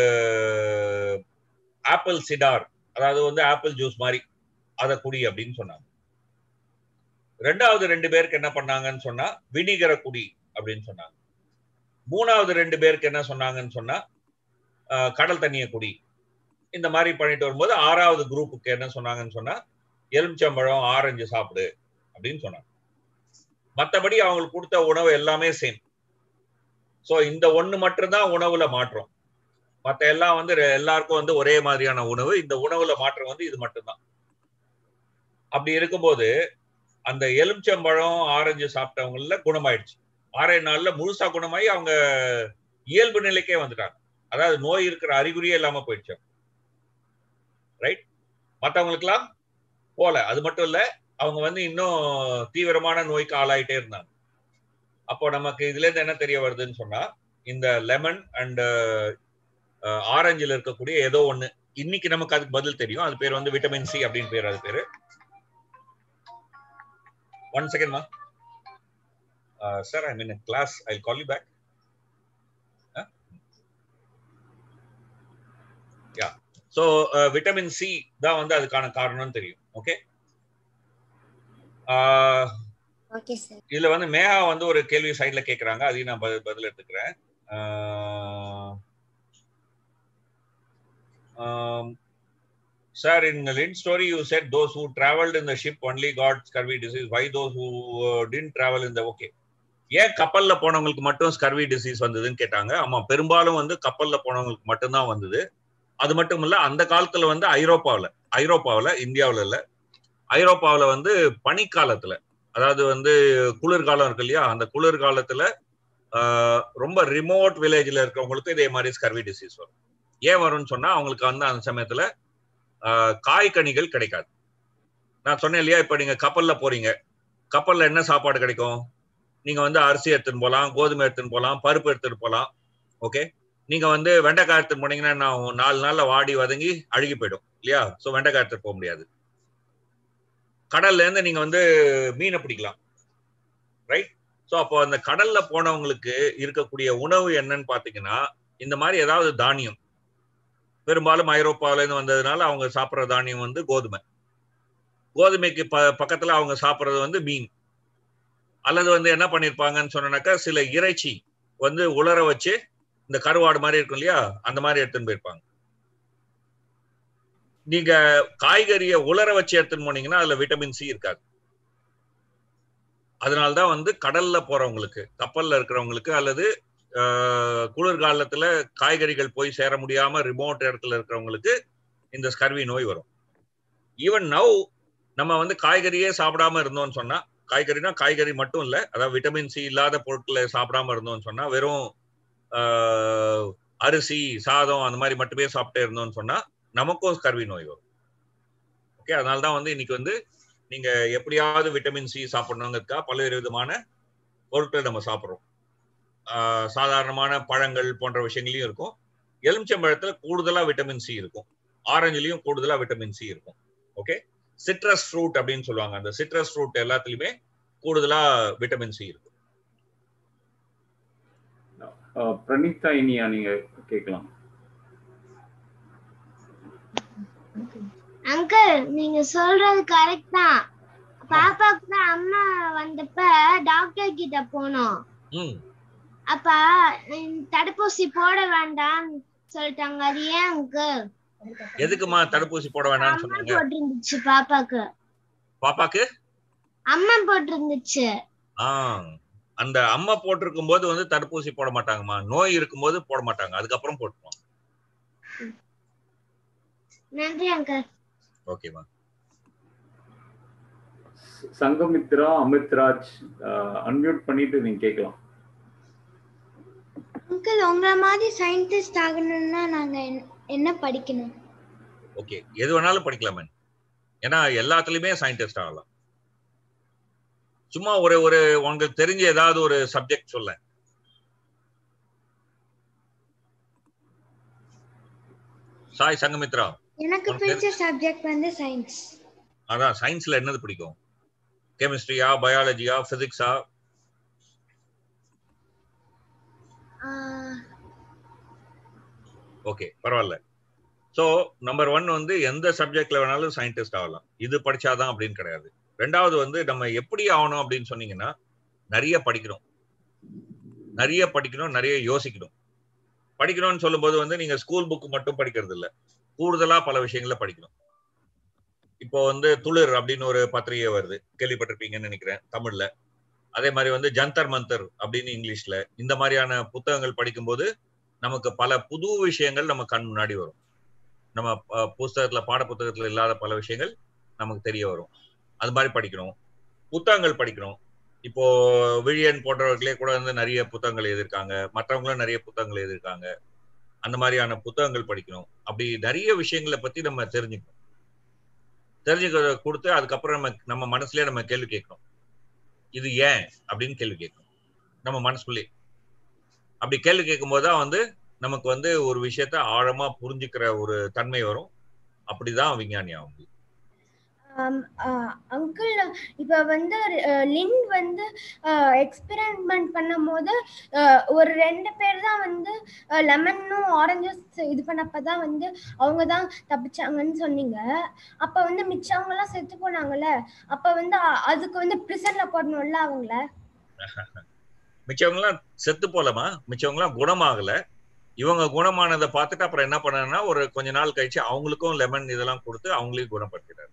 ஆப்பிள் சிடார், அதாவது வந்து ஆப்பிள் ஜூஸ் மாதிரி அதை குடி அப்படின்னு சொன்னாங்க. 2வது 2 பேருக்கு என்ன பண்ணாங்கன்னு சொன்னா, வினிகரை குடி அப்படின்னு சொன்னாங்க. 3வது 2 பேருக்கு என்ன சொன்னாங்கன்னு சொன்னா, கடல் தண்ணியை குடி. இந்த மாதிரி பண்ணிட்டு வரும்போது 6வது குரூப்புக்கு என்ன சொன்னாங்கன்னு சொன்னா, எலுமிச்சம்பழம் ஆரஞ்சு சாப்பிடு அப்படின்னு சொன்னாங்க. மற்றபடி அவங்களுக்கு கொடுத்த உணவு எல்லாமே சேம். ஸோ இந்த ஒண்ணு மட்டும்தான் உணவுல மாற்றம். மற்ற எல்லாம் வந்து எல்லாருக்கும் வந்து ஒரே மாதிரியான உணவு. இந்த உணவுல மாற்றம் வந்து இது மட்டும்தான். அப்படி இருக்கும்போது அந்த எலுமிச்சம்பழம் ஆரஞ்சு சாப்பிட்டவங்கள குணமாயிடுச்சு. 6 நாள்ல முழுசா குணமாயி அவங்க இயல்பு நிலைக்கே வந்துட்டாங்க. அதாவது நோய் இருக்கிற அறிகுறியே இல்லாம போயிடுச்சு. ரைட்? மற்றவங்களுக்குலாம் போல. அது மட்டும் இல்ல, அவங்க வந்து இன்னும் தீவிரமான நோய்க்கு ஆளாயிட்டே இருந்தாங்க. அப்போ நமக்கு இதுல இருந்து என்ன தெரிய வருதுன்னு சொன்னா, இந்த லெமன் அண்ட் ஆரஞ்சில் இருக்கக்கூடிய ஏதோ ஒண்ணு, இன்னைக்கு நமக்கு அதுக்கு பதில் தெரியும். அது பேர் வந்து விட்டமின் சி அப்படின்னு பேர். அது பேரு, 1 second ma. Sir, I'm in a class, I'll call you back. Yeah, so vitamin C தான் வந்து அதுக்கான காரணம்னு தெரியும். Okay, okay sir. இதுல வந்து மேகா வந்து ஒரு கேள்வி சைட்ல கேக்குறாங்க, அதையும் நான் பதில் எடுத்துக்கிறேன். Sir, in the Lind story you said those who traveled in the ship only got scurvy disease. Why those who didn't travel in the okay? ஏன் கப்பல்ல போனவங்களுக்கு மட்டும் ஸ்கர்வி டிசீஸ் வந்ததுன்னு கேட்டாங்க. ஆமா, பெரும்பாலும் வந்து கப்பல்ல போனவங்களுக்கு மட்டும்தான் வந்தது. அது மட்டும் இல்ல, அந்த காலத்துல வந்து ஐரோப்பாவில், இந்தியாவில் இல்லை, ஐரோப்பாவில் வந்து பனிக்காலத்துல, அதாவது வந்து குளிர்காலம் இருக்கு இல்லையா, அந்த குளிர்காலத்துல ரொம்ப ரிமோட் வில்லேஜ்ல இருக்கிறவங்களுக்கு இதே மாதிரி ஸ்கர்வி டிசீஸ் வரும். ஏன் வரும்னு சொன்னா அவங்களுக்கு வந்து அந்த சமயத்துல காய்கனிகள் கிடைக்காது. நான் சொன்னேன் இல்லையா, இப்ப நீங்க கப்பல்ல போறீங்க, கப்பல்ல என்ன சாப்பாடு கிடைக்கும்? நீங்க வந்து அரிசி எடுத்துன்னு போகலாம், கோதுமை எடுத்துன்னு போகலாம், பருப்பு எடுத்துட்டு போகலாம். ஓகே, நீங்க வந்து வெண்டைக்காய் எடுத்துன்னு போனீங்கன்னா நான் 4 நாள்ல வாடி வதங்கி அழுகி போயிடும் இல்லையா? ஸோ வெண்டைக்காய் எடுத்துட்டு போக முடியாது. கடல்ல இருந்து நீங்க வந்து மீனை பிடிக்கலாம், ரைட்? ஸோ அப்போ அந்த கடல்ல போனவங்களுக்கு இருக்கக்கூடிய உணவு என்னன்னு பாத்தீங்கன்னா இந்த மாதிரி ஏதாவது தானியம். பெரும்பாலும் ஐரோப்பாவில இருந்து வந்ததுனால அவங்க சாப்பிட்ற தானியம் வந்து கோதுமை. கோதுமைக்கு பக்கத்துல அவங்க சாப்பிட்றது வந்து மீன், அல்லது வந்து என்ன பண்ணிருப்பாங்கன்னு சொன்னாக்கா சில இறைச்சி வந்து உலர வச்சு இந்த கருவாடு மாதிரி இருக்கும் இல்லையா, அந்த மாதிரி எடுத்துன்னு போயிருப்பாங்க. நீங்க காய்கறியை உலர வச்சு எடுத்துன்னு போனீங்கன்னா அதுல விட்டமின் சி இருக்காது. அதனால்தான் வந்து கடல்ல போறவங்களுக்கு, கப்பல்ல இருக்கிறவங்களுக்கு, அல்லது குளிர்காலத்துல காய்கறிகள் போய் சேர முடியாம ரிமோட் இடத்துல இருக்கிறவங்களுக்கு இந்த ஸ்கர்வி நோய் வரும். ஈவன் நவ் நம்ம வந்து காய்கறியே சாப்பிடாம இருந்தோம்னு சொன்னா, காய்கறினா காய்கறி மட்டும் இல்ல, அதாவது விட்டமின் சி இல்லாத பொருட்களை சாப்பிடாம இருந்தோம்னு சொன்னா, வெறும் அரிசி, சாதம் அந்த மாதிரி மட்டுமே சாப்பிட்டே இருந்தோம்னு சொன்னா நமக்கும் ஸ்கர்வி நோய் வரும். ஓகே, அதனால்தான் வந்து இன்னைக்கு வந்து நீங்க எப்படியாவது விட்டமின் சி சாப்பிடணுங்கிறதுக்கா பல்வேறு விதமான பொருட்கள் நம்ம சாப்பிட்றோம். சாதாரணமான பழங்கள் போன்ற விஷயங்களையும் இருக்கும். எலுமிச்சம்பழத்துல கூடுதலா விட்டமின் சி இருக்கும், ஆரஞ்சுலயும் கூடுதலா விட்டமின் சி இருக்கும். ஓகே, சிட்ரஸ் ஃப்ரூட் அப்படின்னு சொல்லுவாங்க, அந்த சிட்ரஸ் ஃப்ரூட் எல்லாத்துலயுமே கூடுதலா விட்டமின் சி இருக்கும். பிரணீதா, இனியா நீங்க கேட்கலாம். அங்கிள், நீங்க சொல்றது கரெக்ட் தான். பாப்பாக்கு தான் அம்மா வந்தப்ப டாக்டர் கிட்ட போனோம். அப்ப தடுப்பூசி போட வேண்டாம் சொல்லிட்டாங்க. அது ஏன் அங்கிள்? எதுக்குமா தடுப்பூசி போட வேண்டாம்னு சொன்னாங்க? போட்டிருந்துச்சு பாப்பாக்கு. பாப்பாக்கு அம்மா போட்டிருந்துச்சு. அந்த அம்மா போட்டிருக்கும் போது வந்து தடுப்பூசி போட மாட்டாங்கம்மா, நோய் இருக்கும்போது போட மாட்டாங்க, அதுக்கப்புறம் போட்டுருவாங்க. நன்றி அங்கிள். ஓகேமா. சங்கமித்ரா, அமித்ராஜ் அன்மியூட் பண்ணிட்டு நீங்க கேட்கலாம். அங்கிள், உங்கள மாதிரி சயின்டிஸ்ட் ஆகணும்னா நாங்க என்ன படிக்கணும்? ஓகே, எது வேணாலும் படிக்கலாமே, ஏன்னா எல்லாத்துலயுமே சயின்டிஸ்ட் ஆகலாம். சும்மா ஒரு உங்களுக்கு தெரிஞ்ச ஏதாவது ஒரு சப்ஜெக்ட் சொல்ல. சாய் சங்கமித்ரா. எனக்கு பிடிச்ச சப்ஜெக்ட் வந்து சயின்ஸ். அதான், சயின்ஸ்ல என்னது பிடிக்கும்? கெமிஸ்ட்ரியா, பயாலஜியா, பிசிக்ஸா? ஓகே, பரவாயில்ல. ஸோ நம்பர் 1 வந்து எந்த சப்ஜெக்ட்ல வேணாலும் சயின்டிஸ்ட் ஆகலாம், இது படிச்சாதான் அப்படின்னு கிடையாது. ரெண்டாவது வந்து நம்ம எப்படி ஆகணும் அப்படின்னு சொன்னீங்கன்னா நிறைய படிக்கணும், நிறைய யோசிக்கணும். படிக்கணும்னு சொல்லும் போது வந்து நீங்க ஸ்கூல் புக் மட்டும் படிக்கிறது இல்லை, கூடுதலா பல விஷயங்களை படிக்கணும். இப்போ வந்து துளிர் அப்படின்னு ஒரு பத்திரிகை வருது, கேள்விப்பட்டிருப்பீங்கன்னு நினைக்கிறேன் தமிழ்ல. அதே மாதிரி வந்து ஜந்தர் மந்தர் அப்படின்னு இங்கிலீஷ்ல. இந்த மாதிரியான புத்தகங்கள் படிக்கும்போது நமக்கு பல புது விஷயங்கள் நம்ம கண் முன்னாடி வரும். நம்ம புஸ்தகத்துல, பாட புத்தகத்துல இல்லாத பல விஷயங்கள் நமக்கு தெரிய வரும். அது மாதிரி படிக்கணும், புத்தகங்கள் படிக்கணும். இப்போ விழியன் போன்றவர்களே கூட வந்து நிறைய புத்தகங்கள் எழுதியிருக்காங்க, மற்றவங்களும் நிறைய புத்தகங்கள் எழுதியிருக்காங்க. அந்த மாதிரியான புத்தகங்கள் படிக்கணும். அப்படி நிறைய விஷயங்களை பத்தி நம்ம தெரிஞ்சுக்கணும். தெரிஞ்சுக்கிறத கொடுத்து அதுக்கப்புறம் நம்ம மனசுலயே நம்ம கேள்வி கேட்கணும், இது ஏன் அப்படின்னு கேள்வி கேட்கணும் நம்ம மனசுக்குள்ளே. அப்படி கேள்வி கேட்கும் போதுதான் வந்து நமக்கு வந்து ஒரு விஷயத்த ஆழமா புரிஞ்சுக்கிற ஒரு தன்மை வரும். அப்படிதான் விஞ்ஞானி ஆகும். அங்கிள், இப்ப வந்து லின் வந்து எக்ஸ்பெரிமெண்ட் பண்ணும் போது ஒரு 2 பேர் தான் வந்து லெமனும் ஆரஞ்சஸ் இது பண்ணப்பதான் வந்து அவங்க தான் தப்பிச்சாங்கன்னு சொன்னீங்க. அப்ப வந்து மிச்சவங்க எல்லாம் செத்து போனாங்கல்ல, அப்ப வந்து அதுக்கு வந்து பிரிசன்ல போடணும்ல அவங்கள? மிச்சவங்க எல்லாம் செத்து போலமா, மிச்சவங்க எல்லாம் குணமாகல. இவங்க குணமானதை பார்த்துட்டு அப்புறம் என்ன பண்ணா, ஒரு கொஞ்ச நாள் கழிச்சு அவங்களுக்கும் லெமன் இதெல்லாம் கொடுத்து அவங்களையும் குணப்படுத்தினார்.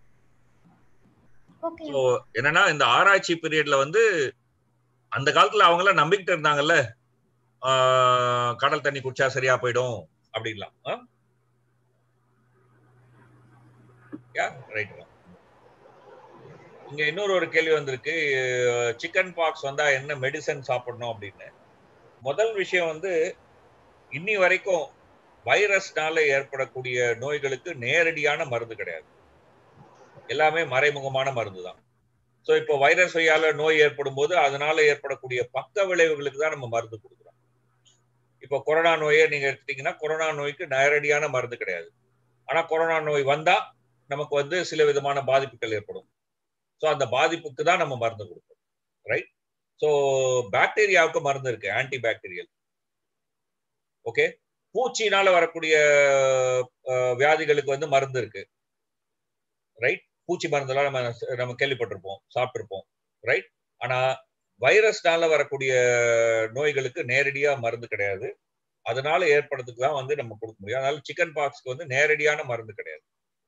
என்னன்னா இந்த ஆராய்ச்சி பீரியட்ல வந்து அந்த காலத்துல அவங்க எல்லாம் நம்பிக்கிட்டு இருந்தாங்கல்ல, கடல் தண்ணி குடிச்சா சரியா போயிடும் அப்படின்லாம். Yeah right. இங்க இன்னொரு கேள்வி வந்திருக்கு, சிக்கன் பாக்ஸ் வந்தா என்ன மெடிசன் சாப்பிடணும் அப்படின்னு. முதல் விஷயம் வந்து இன்னி வரைக்கும் வைரஸ்னால ஏற்படக்கூடிய நோய்களுக்கு நேரடியான மருந்து கிடையாது, எல்லாமே மறைமுகமான மருந்து தான். ஸோ இப்போ வைரஸ் வழியால நோய் ஏற்படும் போது அதனால ஏற்படக்கூடிய பக்க விளைவுகளுக்கு தான் நம்ம மருந்து கொடுக்குறோம். இப்போ கொரோனா நோயை நீங்க எடுத்துட்டீங்கன்னா கொரோனா நோய்க்கு நேரடியான மருந்து கிடையாது. ஆனா கொரோனா நோய் வந்தா நமக்கு வந்து சில விதமான பாதிப்புகள் ஏற்படும். ஸோ அந்த பாதிப்புக்கு தான் நம்ம மருந்து கொடுப்போம். ரைட். ஸோ பாக்டீரியாவுக்கு மருந்து இருக்கு, ஆன்டி பாக்டீரியல். ஓகே. பூச்சினால வரக்கூடிய வியாதிகளுக்கு வந்து மருந்து இருக்கு. ரைட். பூச்சி மருந்தெல்லாம் நம்ம கேள்விப்பட்டிருப்போம், சாப்பிட்டிருப்போம். ரைட். ஆனா வைரஸ்னால வரக்கூடிய நோய்களுக்கு நேரடியா மருந்து கிடையாது. அதனால ஏற்படுறதுக்கு தான் வந்து நம்ம கொடுக்க முடியும். அதனால சிக்கன் பாக்ஸ்க்கு வந்து நேரடியான மருந்து கிடையாது.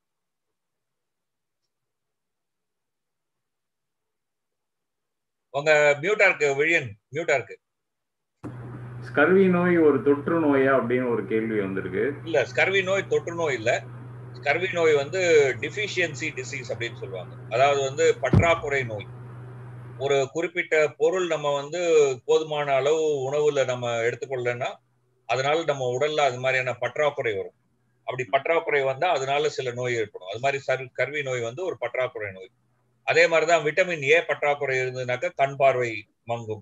உங்க மியூட்டா இருக்கு விழியன், மியூட்டா இருக்கு. ஸ்கர்வி நோய் ஒரு தொற்று நோயா அப்படின்னு ஒரு கேள்வி வந்திருக்கு. இல்ல, ஸ்கர்வி நோய் தொற்று நோய் இல்ல. ஸ்கர்வி நோய் வந்து டிஃபிஷியன்சி டிசீஸ் அப்படின்னு சொல்லுவாங்க. அதாவது வந்து பற்றாக்குறை நோய். ஒரு குறிப்பிட்ட பொருள் நம்ம வந்து போதுமான அளவு உணவுல நம்ம எடுத்துக்கொள்ளனா அதனால நம்ம உடல்ல அது மாதிரியான பற்றாக்குறை வரும். அப்படி பற்றாக்குறை வந்தா அதனால சில நோய் ஏற்படும். அது மாதிரி ஸ்கர்வி நோய் வந்து ஒரு பற்றாக்குறை நோய். அதே மாதிரிதான் விட்டமின் ஏ பற்றாக்குறை இருந்ததுனாக்க கண் பார்வை மங்கும்.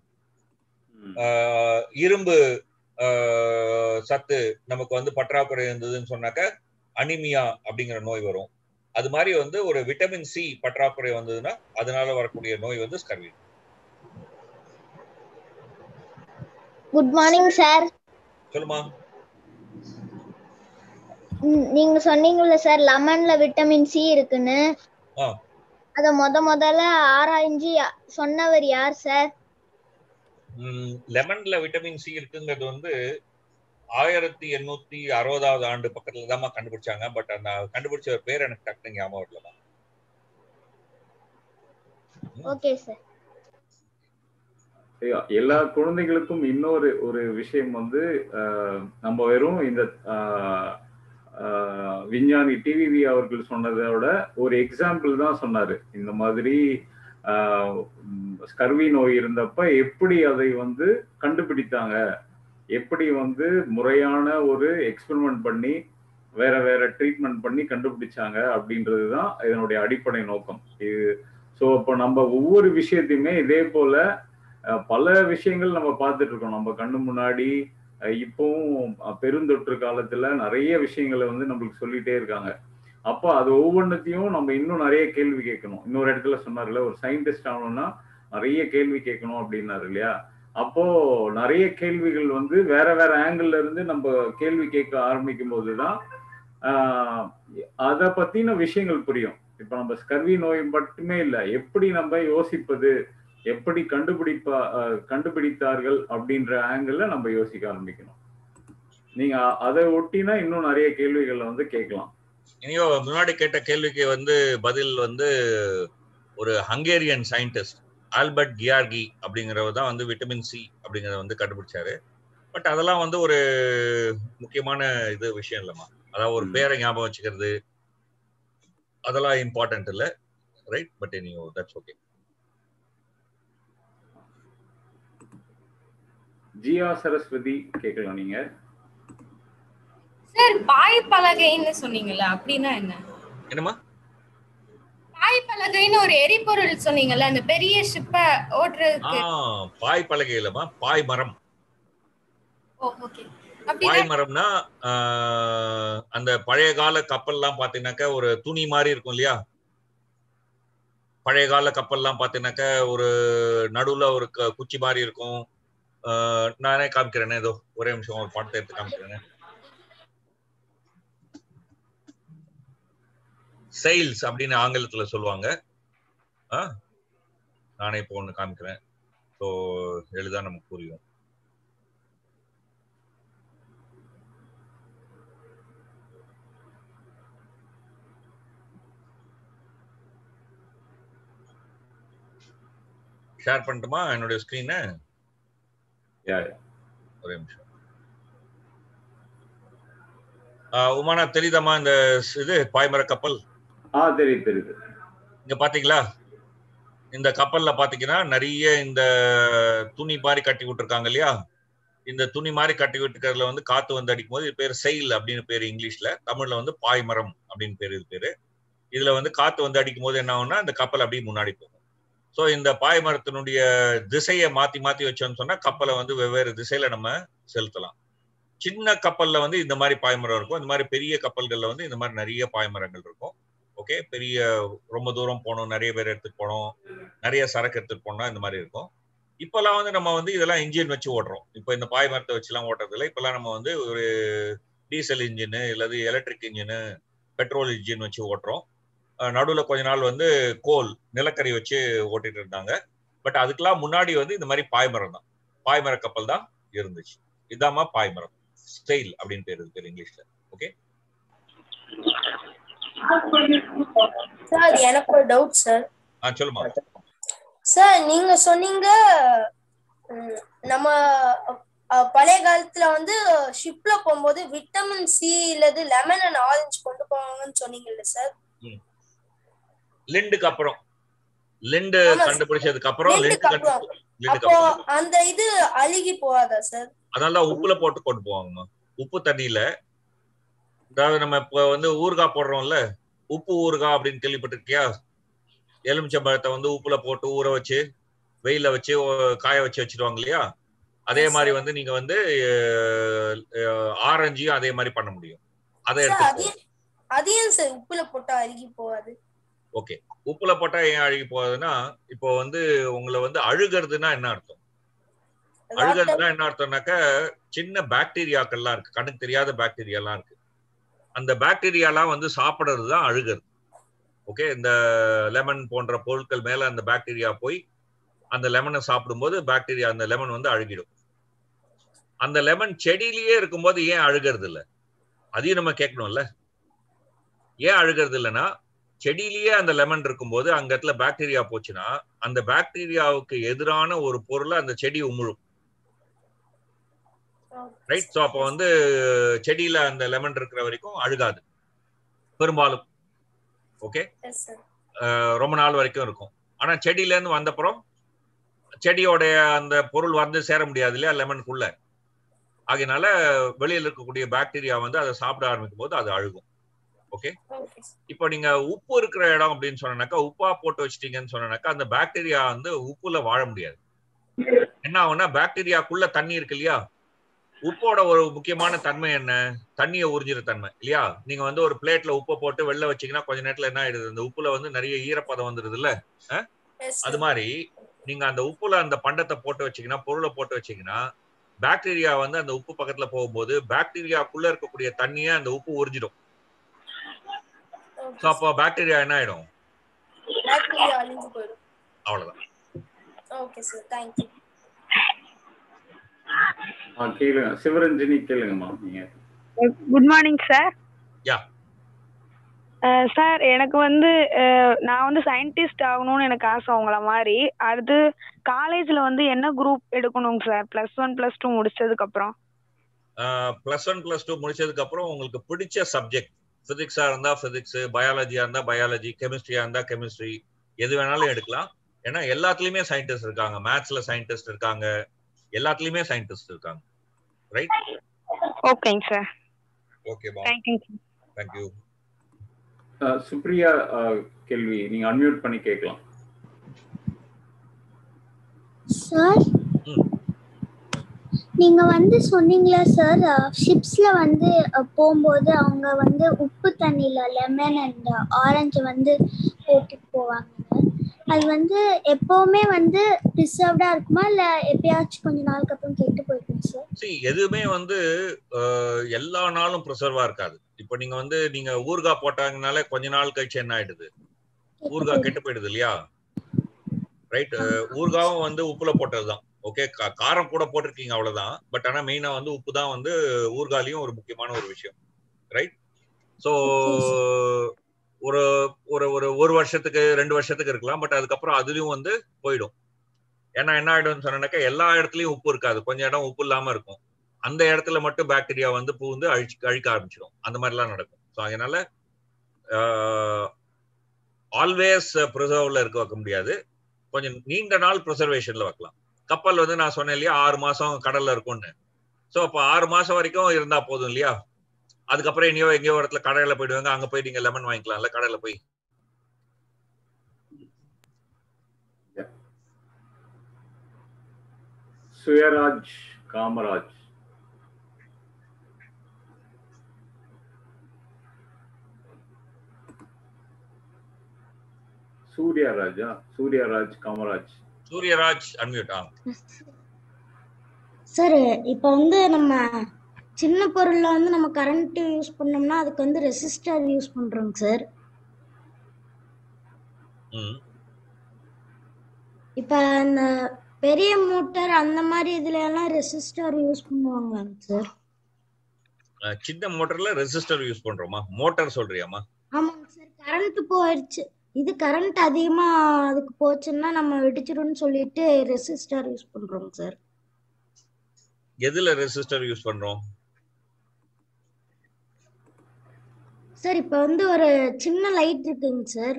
இரும்பு சத்து நமக்கு வந்து பற்றாக்குறை இருந்ததுன்னு சொன்னாக்க அனிமியா அப்படிங்கிற நோய் வரும். அது மாதிரி வந்து ஒரு விட்டமின் சி பற்றாக்குறை வந்ததுன்னா அதனால வரக்கூடிய நோய் வந்து ஸ்கர்வி. Good morning sir. சொல்லுமா. நீங்க சொன்னீங்கல்ல சார் லெமன்ல விட்டமின் சி இருக்குன்னு, அத முதல்ல ஆராய்ஞ்சி சொன்னவர் யார் சார்? லெமன்ல விட்டமின் சி இருக்குங்கிறது வந்து 1860 ஆண்டு பக்கத்துல தான் கண்டுபிடிச்சாங்க. பட் அந்த கண்டுபிடிச்ச பேர் எனக்கு டக்குனு ஞாபகம் வரல. Okay sir. எல்லா குழந்தைகளுக்கும் இன்னொரு விஷயம் வந்து நம்ம வெறும் இந்த விஞ்ஞானி டிவிவி அவர்கள் சொன்னதோட ஒரு எக்ஸாம்பிள் தான் சொன்னாரு. இந்த மாதிரி ஸ்கர்வி நோய் இருந்தப்ப எப்படி அதை வந்து கண்டுபிடித்தாங்க, எப்படி வந்து முறையான ஒரு எக்ஸ்பெரிமெண்ட் பண்ணி வேற வேற ட்ரீட்மெண்ட் பண்ணி கண்டுபிடிச்சாங்க அப்படின்றது தான் இதனுடைய அடிப்படை நோக்கம். இது ஸோ இப்போ நம்ம ஒவ்வொரு விஷயத்தையுமே இதே போல பல விஷயங்கள் நம்ம பார்த்துட்டு இருக்கோம் நம்ம கண்ணு முன்னாடி. இப்பவும் பெருந்தொற்று காலத்துல நிறைய விஷயங்களை வந்து நம்மளுக்கு சொல்லிட்டே இருக்காங்க. அப்போ அது ஒவ்வொன்றத்தையும் நம்ம இன்னும் நிறைய கேள்வி கேட்கணும். இன்னொரு இடத்துல சொன்னார்ல, ஒரு சயின்டிஸ்ட் ஆகணும்னா நிறைய கேள்வி கேட்கணும் அப்படின்னாரு இல்லையா? அப்போ நிறைய கேள்விகள் வந்து வேற வேற ஆங்கிள் இருந்து நம்ம கேள்வி கேட்க ஆரம்பிக்கும் போதுதான் அதை பத்தின விஷயங்கள் புரியும். இப்ப நம்ம ஸ்கர்வி நோய் மட்டுமே இல்லை, எப்படி நம்ம யோசிப்பது, எப்படி கண்டுபிடித்தார்கள் அப்படின்ற ஆங்கிள் நம்ம யோசிக்க ஆரம்பிக்கணும். நீங்க அதை ஒட்டினா இன்னும் நிறைய கேள்விகளை வந்து கேட்கலாம். இனியோ முன்னாடி கேட்ட கேள்விக்கு வந்து பதில் வந்து ஒரு ஹங்கேரியன் சயின்டிஸ்ட் ஆல்பர்ட் கியார்கி அப்படிங்கிறவர் தான் வந்து விட்டமின் சி அப்படிங்கிறத வந்து கண்டுபிடிச்சாரு. பட் அதெல்லாம் வந்து ஒரு முக்கியமான விஷயம் இல்லைம்மா. அதாவது ஒரு பேரை ஞாபகம் வச்சுக்கிறது அதெல்லாம் இம்பார்ட்டன்ட் இல்லை. Right. But anyhow that's okay. Jiya Saraswati கேட்கலாம் நீங்க. சார் பாய் பலகைன்னு சொன்னீங்கல்ல, அப்படின்னா என்ன? என்னமா பாய் பலகைன்னு ஒரு எரிபொருள் சொன்னீங்கல்ல, அந்த பெரிய ஷிப்ப ஓட்டுறதுக்கு? பாய் பலகை இல்லமா, பாய் மரம். ஓகே. பாய் மரம்னா அந்த பழைய கால கப்பல்லாம் பாத்தீங்கன்னாக்க ஒரு துணி மாதிரி இருக்கும் இல்லையா? பழைய கால கப்பல்லாம் பாத்தீங்கன்னாக்க ஒரு நடுவுல ஒரு குச்சி மாதிரி இருக்கும். நானே காமிக்கிறேன், ஏதோ ஒரே நிமிஷம் ஒரு படத்தை எடுத்து காமிக்கிறேன். செயில்ஸ் அப்படின்னு ஆங்கிலத்துல சொல்லுவாங்க. நானே இப்போ ஒண்ணு காமிக்கிறேன், ஸோ எளிதா நமக்கு புரியும். ஷேர் பண்ணட்டுமா என்னுடைய ஸ்கிரீனை? ஒரே நிமிஷம். உமானா தெரியுதாமா இந்த பாய்மர கப்பல்? தெரியுது. இங்க பாத்தீங்களா, இந்த கப்பல்ல பாத்தீங்கன்னா நிறைய இந்த துணி மாதிரி கட்டி விட்டுருக்காங்க இல்லையா? இந்த துணி மாதிரி கட்டி விட்டுக்கிறதுல வந்து காத்து வந்து அடிக்கும் போது இது பேர் செயில் அப்படின்னு பேரு இங்கிலீஷ்ல. தமிழ்ல வந்து பாய்மரம் அப்படின்னு பேரு. இது பேரு. இதுல வந்து காத்து வந்து அடிக்கும் போது என்ன ஆகும்னா இந்த கப்பல் அப்படியே முன்னாடி போகும். ஸோ இந்த பாய்மரத்தினுடைய திசையை மாத்தி மாத்தி வச்சோம்னு சொன்னா கப்பலை வந்து வெவ்வேறு திசையில நம்ம செலுத்தலாம். சின்ன கப்பல்ல வந்து இந்த மாதிரி பாய்மரம் இருக்கும். இந்த மாதிரி பெரிய கப்பல்கள்ல வந்து இந்த மாதிரி நிறைய பாய்மரங்கள் இருக்கும். ஓகே, பெரிய ரொம்ப தூரம் போகணும், நிறைய பேர் எடுத்துட்டு போனோம், நிறைய சரக்கு எடுத்துட்டு போனோம், இந்த மாதிரி இருக்கும். இப்பெல்லாம் வந்து நம்ம வந்து இதெல்லாம் இன்ஜின் வச்சு ஓட்டுறோம். இப்போ இந்த பாய்மரத்தை வச்சுலாம் ஓட்டுறது இல்லை. இப்பெல்லாம் நம்ம வந்து ஒரு டீசல் இன்ஜின் இல்லது எலக்ட்ரிக் இன்ஜின், பெட்ரோல் இன்ஜின் வச்சு ஓட்டுறோம். நடுவில் கொஞ்ச நாள் வந்து கோல் நிலக்கரி வச்சு ஓட்டிட்டு இருந்தாங்க. பட் அதுக்கெல்லாம் முன்னாடி வந்து இந்த மாதிரி பாய்மரம் தான், பாய்மர கப்பல் தான் இருந்துச்சு. இதாமா பாய்மரம், ஸ்டெயில் அப்படின்னு பேரு இங்கிலீஷ்ல. ஓகே சார், எனக்கு ஒரு டவுட் சார். சொல்லுமா சார். நீங்க சொன்னீங்க நம்ம பழைய காலத்துல வந்து ஷிப்ல போகும்போது விட்டமின் சி இல்லது லெமன் அண்ட் ஆரஞ்சு கொண்டு போவாங்கன்னு சொன்னீங்கல்ல சார்? லிண்டுக்கு அப்புறம், லிண்டு கண்டுபிடிச்சதுக்கு அப்புறம் அப்போ அந்த இது அழுகி போகாதா சார்? அதனால உப்புல போட்டு கொண்டு போவாங்கம்மா. உப்பு தண்ணியில, அதாவது நம்ம இப்ப வந்து ஊறுகாய் போடுறோம்ல, உப்பு ஊறுகாய் அப்படின்னு கேள்விப்பட்டிருக்கியா? எலுமிச்சம்பழத்தை வந்து உப்புல போட்டு ஊற வச்சு வெயில வச்சு காய வச்சு வச்சிருவாங்க இல்லையா? அதே மாதிரி வந்து நீங்க வந்து ஆரஞ்சையும் அதே மாதிரி பண்ண முடியும். அதை அதையும் சார் உப்புல போட்டா அழுகி போகாது. ஓகே, உப்புல போட்டா ஏன் அழுகி போகாதுன்னா, இப்போ வந்து உங்களை வந்து அழுகிறதுனா என்ன அர்த்தம்? அழுகிறதுனா என்ன அர்த்தம்னாக்க சின்ன பாக்டீரியாக்கள்லாம் இருக்கு, கண்ணுக்கு தெரியாத பாக்டீரியாலாம் இருக்கு. அந்த பாக்டீரியாலாம் வந்து சாப்பிடுறது தான் அழுகிறது. ஓகே, இந்த லெமன் போன்ற பொருட்கள் மேல அந்த பாக்டீரியா போய் அந்த லெமனை சாப்பிடும்போது பாக்டீரியா அந்த லெமன் வந்து அழுகிடும். அந்த லெமன் செடியிலேயே இருக்கும்போது ஏன் அழுகிறது இல்லை? அதையும் நம்ம கேட்கணும்ல. ஏன் அழுகிறது இல்லைன்னா, செடியிலேயே அந்த லெமன் இருக்கும்போது அங்க இடத்துல பாக்டீரியா போச்சுன்னா அந்த பாக்டீரியாவுக்கு எதிரான ஒரு பொருளை அந்த செடி உமிழும். ரைட்? ஸோ அப்போ வந்து செடியில அந்த லெமன் இருக்கிற வரைக்கும் அழுகாது பெரும்பாலும். ஓகே, ரொம்ப நாள் வரைக்கும் இருக்கும். ஆனா செடியில இருந்து வந்தப்புறம் செடியோட அந்த பொருள் வந்து சேர முடியாது இல்லையா லெமனுக்குள்ள. ஆகையினால வெளியில இருக்கக்கூடிய பாக்டீரியா வந்து அதை சாப்பிட ஆரம்பிக்கும் போது அது அழுகும். ஓகே, இப்போ நீங்க உப்பு இருக்கிற இடம் அப்படின்னு சொன்னாக்கா, உப்பா போட்டு வச்சிட்டீங்கன்னு சொன்னாக்கா அந்த பாக்டீரியா வந்து உப்புல வாழ முடியாது. என்ன ஆகும்னா, பாக்டீரியாக்குள்ள தண்ணி இருக்கு இல்லையா, உப்போட ஒரு முக்கியமான தன்மை என்ன? தண்ணியை உறிஞ்சிற தன்மை இல்லையா? நீங்க வந்து ஒரு பிளேட்ல உப்பை போட்டு வெளில வச்சீங்கன்னா கொஞ்ச நேரத்துல என்ன ஆயிடுது, அந்த உப்புல வந்து நிறைய ஈரப்பதம் வந்துருது இல்ல. அது மாதிரி நீங்க அந்த உப்புல அந்த பண்டத்தை போட்டு வச்சீங்கன்னா, பொருளை போட்டு வச்சீங்கன்னா, பாக்டீரியா வந்து அந்த உப்பு பக்கத்துல போகும்போது பாக்டீரியாக்குள்ள இருக்கக்கூடிய தண்ணியை அந்த உப்பு உறிஞ்சிடும். அப்போ பாக்டீரியா என்ன ஆயிடும்? அவ்வளவுதான். Okay sir, thank you. கேளுங்க சிவரஞ்சனி, கேளுங்கம்மா நீங்க. Good morning sir. Yeah sir, எனக்கு வந்து நான் வந்து சயின்டிஸ்ட் ஆகணும்னு எனக்கு ஆசை உங்களை மாதிரி. அடுத்து காலேஜ்ல வந்து என்ன குரூப் எடுக்கணுங்க சார் +1 +2 முடிச்சதுக்கு அப்புறம்? +1 +2 முடிச்சதுக்கு அப்புறம் உங்களுக்கு பிடிச்ச சப்ஜெக்ட், பிசிக்ஸா இருந்தா பிசிக்ஸ், பயாலஜியா இருந்தா பயாலஜி, கெமிஸ்ட்ரியா இருந்தா கெமிஸ்ட்ரி, எது வேணாலும் எடுக்கலாம். ஏன்னா எல்லாத்துலயுமே சயின்டிஸ்ட் இருக்காங்க. மேத்ஸ்ல சயின்டிஸ்ட் இருக்காங்க, எல்லாத்துலயுமே சயின்டிஸ்ட் இருக்காங்க. ரைட்? ஓகேங்க சார். ஓகேமா, தேங்க்யூ. தேங்க்யூ. சுப்ரியா கேள்வி நீங்க அன்மியூட் பண்ணி கேட்கலாம். சார், நீங்க வந்து சொன்னீங்களா சார், ஷிப்ஸ்ல வந்து போகும்போது அவங்க வந்து உப்பு தண்ணியில லெமன் அண்ட் ஆரஞ்சு வந்து போட்டு போவாங்க. அது வந்து எப்பவுமே வந்து ப்ரிசர்வ்டா இருக்குமா இல்ல எப்பயாச்சும் கொஞ்ச நாளுக்கு அப்புறம் கெட்டு போயிடும் சார்? எதுவுமே வந்து எல்லா நாளும் ப்ரிசர்வா இருக்காது. இப்போ நீங்க வந்து நீங்க ஊறுகாய் போட்டாங்கனாலே கொஞ்ச நாள் கழிச்சு என்ன ஆயிடுது, ஊறுகாய் கெட்டு போயிடுது இல்லையா? ரைட்? ஊறுகாவும் வந்து உப்புல போட்டதுதான். ஓகே, காரம் கூட போட்டிருக்கீங்க அவ்வளவுதான். பட் ஆனா மெயினா வந்து உப்பு தான் வந்து ஊறுகாலையும் ஒரு முக்கியமான ஒரு விஷயம். ரைட்? ஸோ ஒரு ஒரு ஒரு வருஷத்துக்கு 2 வருஷத்துக்கு இருக்கலாம். பட் அதுக்கப்புறம் அதுலயும் வந்து போயிடும். ஏன்னா என்ன ஆயிடும்னு சொன்னாக்கா, எல்லா இடத்துலயும் உப்பு இருக்காது, கொஞ்சம் இடம் உப்பு இல்லாம இருக்கும். அந்த இடத்துல மட்டும் பாக்டீரியா வந்து பூந்து அழிக்க ஆரம்பிச்சிடும். அந்த மாதிரிலாம் நடக்கும். ஸோ அதனால ஆல்வேஸ் ப்ரிசர்வ்ல இருக்க வைக்க முடியாது, கொஞ்சம் நீண்ட நாள் ப்ரிசர்வேஷன்ல வைக்கலாம். கப்பல் வந்து நான் சொன்னேன் இல்லையா 6 மாசம் கடல்ல இருக்கும்னு. ஸோ அப்போ 6 மாசம் வரைக்கும் இருந்தா போதும் இல்லையா? அதுக்கப்புறம் எங்கேயோ இடத்துல கடையில போயிடுவாங்க, அங்க போய் நீங்க லெமன் வாங்கிக்கலாம்ல கடையில போய். சுயராஜ் காமராஜ். சூர்யராஜா? சூர்யராஜ் காமராஜ். சூர்யராஜ் அன்மியூட். சார் இப்போ வந்து நம்ம சின்ன பொருள்ல வந்து நம்ம கரண்ட் யூஸ் பண்ணோம்னா அதுக்கு வந்து ரெசிஸ்டர் யூஸ் பண்றோங்க சார். இப்போ அந்த பெரிய மோட்டார் அந்த மாதிரி இதுல எல்லாம் ரெசிஸ்டர் யூஸ் பண்ணுவாங்களாங்க சார்? சின்ன மோட்டர்ல ரெசிஸ்டர் யூஸ் பண்றோமா? மோட்டார் சொல்றியாமா? ஆமாங்க சார். கரண்ட் போயிடுச்சு, இது கரண்ட் அதிகமா அதுக்கு போச்சுன்னா நம்ம வெடிச்சிடும்னு சொல்லிட்டு ரெசிஸ்டர் யூஸ் பண்றோம் சார். எதுல ரெசிஸ்டர் யூஸ் பண்றோம் சார்? இப்போ வந்து ஒரு சின்ன லைட் இருக்குங்க சார்.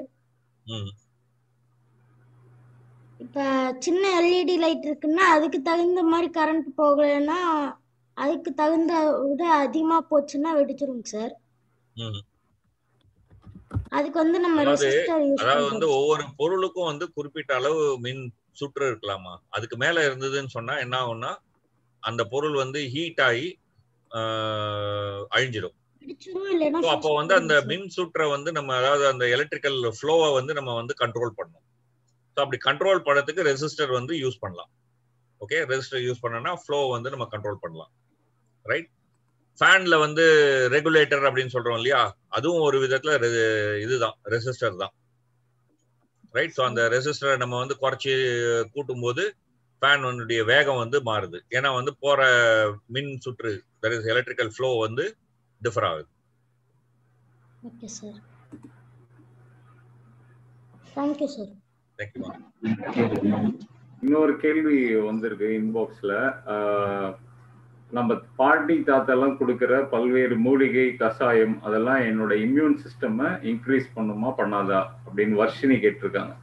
இப்ப சின்ன எல்இடி லைட் இருக்குன்னா அதுக்கு தகுந்த மாதிரி கரண்ட் போகலைன்னா அதுக்கு தகுந்த விட அதிகமா போச்சுன்னா வெடிச்சிரும் சார். அதுக்கு வந்து நம்ம ரெசிஸ்டர் யூஸ் அதாவது வந்து ஒவ்வொரு பொருளுக்கும் வந்து குறிப்பிட்ட அளவு மின் சுற்று இருக்கலாமா? அதுக்கு மேல இருந்ததுன்னு சொன்னா என்ன ஆகும்னா அந்த பொருள் வந்து ஹீட் ஆகி அழிஞ்சிடும். அப்போ வந்து அந்த மின் சுற்றை வந்து நம்ம அதாவது அந்த எலக்ட்ரிக்கல் ஃப்ளோவை வந்து நம்ம வந்து கண்ட்ரோல் பண்ணணும். ஸோ அப்படி கண்ட்ரோல் பண்ணுறதுக்கு ரெசிஸ்டர் வந்து யூஸ் பண்ணலாம். ஓகே, ரெசிஸ்டர் யூஸ் பண்ணோம்னா ஃப்ளோ வந்து நம்ம கண்ட்ரோல் பண்ணலாம். ரைட். ஃபேன்ல வந்து ரெகுலேட்டர் அப்படின்னு சொல்றோம் இல்லையா, அதுவும் ஒரு விதத்துல இதுதான் ரெசிஸ்டர் தான். ரைட். ஸோ அந்த ரெசிஸ்டரை நம்ம வந்து குறைச்சி கூட்டும் போது ஃபேன் வந்து வேகம் வந்து மாறுது. ஏன்னா வந்து போற மின் சுற்று தட் இஸ் எலக்ட்ரிக்கல் ஃப்ளோ வந்து டிஃபர் ஆகுது. Okay sir. Thank you sir. Thank you. இன்னொரு கேள்வி வந்திருக்கு இன்பாக்ஸ்ல. நம்ம பாட்டி தாத்தெல்லாம் கொடுக்கிற பல்வேறு மூலிகை கஷாயம் அதெல்லாம் என்னோட இம்யூன் சிஸ்டம் இன்க்ரீஸ் பண்ணுமா பண்ணாதா அப்படின்னு வர்ஷினி கேட்டிருக்காங்க.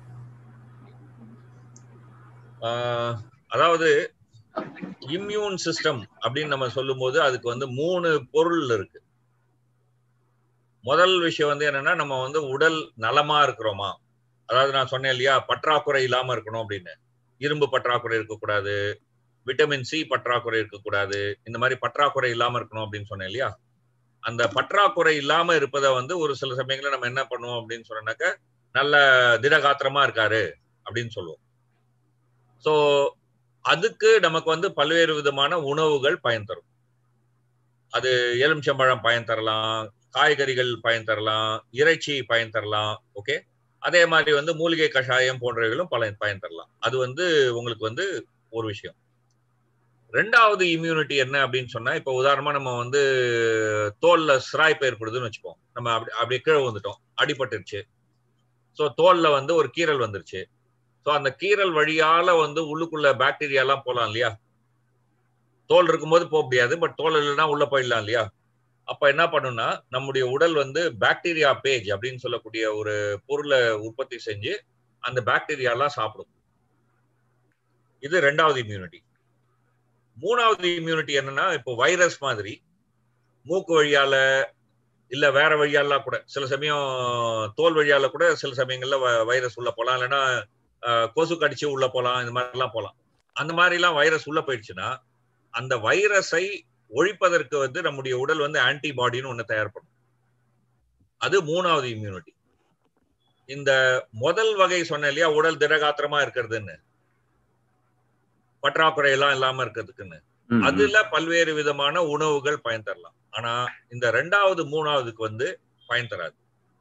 அதாவது இம்யூன் சிஸ்டம் அப்படின்னு நம்ம சொல்லும் போது அதுக்கு வந்து 3 பொருள் இருக்கு. முதல் விஷயம் வந்து என்னன்னா நம்ம வந்து உடல் நலமா இருக்கிறோமா, அதாவது நான் சொன்னேன் இல்லையா பற்றாக்குறை இல்லாம இருக்கணும் அப்படின்னு. இரும்பு பற்றாக்குறை இருக்கக்கூடாது, விட்டமின் சி பற்றாக்குறை இருக்கக்கூடாது, இந்த மாதிரி பற்றாக்குறை இல்லாம இருக்கணும் அப்படின்னு சொன்னேன் இல்லையா. அந்த பற்றாக்குறை இல்லாம இருப்பதை வந்து ஒரு சில சமயங்களில் நம்ம என்ன பண்ணுவோம் அப்படின்னு சொன்னாக்க நல்ல திடகாத்திரமா இருக்காரு அப்படின்னு சொல்லுவோம். ஸோ அதுக்கு நமக்கு வந்து பல்வேறு விதமான உணவுகள் பயன் தரும். அது எலுமிச்சம்பழம் பயன் தரலாம், காய்கறிகள் பயன் தரலாம், இறைச்சி பயன் தரலாம். ஓகே, அதே மாதிரி வந்து மூலிகை கஷாயம் போன்றவைகளும் பயன் தரலாம். அது வந்து உங்களுக்கு வந்து ஒரு விஷயம். ரெண்டாவது இம்யூனிட்டி என்ன அப்படின்னு சொன்னா, இப்போ உதாரணமா நம்ம வந்து தோல்ல சிராய்ப்பு ஏற்படுதுன்னு வச்சுப்போம். நம்ம அப்படியே கீழே வந்துட்டோம், அடிபட்டுருச்சு. ஸோ தோல்ல வந்து ஒரு கீறல் வந்துருச்சு. ஸோ அந்த கீறல் வழியால வந்து உள்ளுக்குள்ள பாக்டீரியா எல்லாம் போகலாம் இல்லையா. தோல் இருக்கும்போது போக முடியாது, பட் தோல் இல்லைன்னா உள்ள போயிடலாம் இல்லையா. அப்ப என்ன பண்ணும்னா நம்முடைய உடல் வந்து பாக்டீரியா பேஜ் அப்படின்னு சொல்லக்கூடிய ஒரு பொருளை உற்பத்தி செஞ்சு அந்த பாக்டீரியா எல்லாம் சாப்பிடும். இது ரெண்டாவது இம்யூனிட்டி. மூணாவது இம்யூனிட்டி என்னன்னா, இப்போ வைரஸ் மாதிரி மூக்கு வழியால இல்ல வேற வழியாலாம் கூட, சில சமயம் தோல் வழியால கூட சில சமயங்கள்ல வைரஸ் உள்ள போகலாம், இல்லைன்னா கொசு கடிச்சு உள்ள போகலாம், இந்த மாதிரிலாம் போகலாம். அந்த மாதிரிலாம் வைரஸ் உள்ள போயிடுச்சுன்னா அந்த வைரஸை ஒழிப்பதற்கு வந்து நம்முடைய உடல் வந்து ஆன்டிபாடின்னு ஒண்ணு தயார் பண்ணும். அது மூணாவது இம்யூனிட்டி. இந்த முதல் வகை சொன்ன இல்லையா, உடல் திடகாத்திரமா இருக்கிறதுன்னு, பற்றாக்குறை எல்லாம் இல்லாம இருக்கிறதுக்குன்னு, அதுல பல்வேறு விதமான உணவுகள் பயன் தரலாம். ஆனா இந்த ரெண்டாவது மூணாவதுக்கு வந்து பயன் தராது.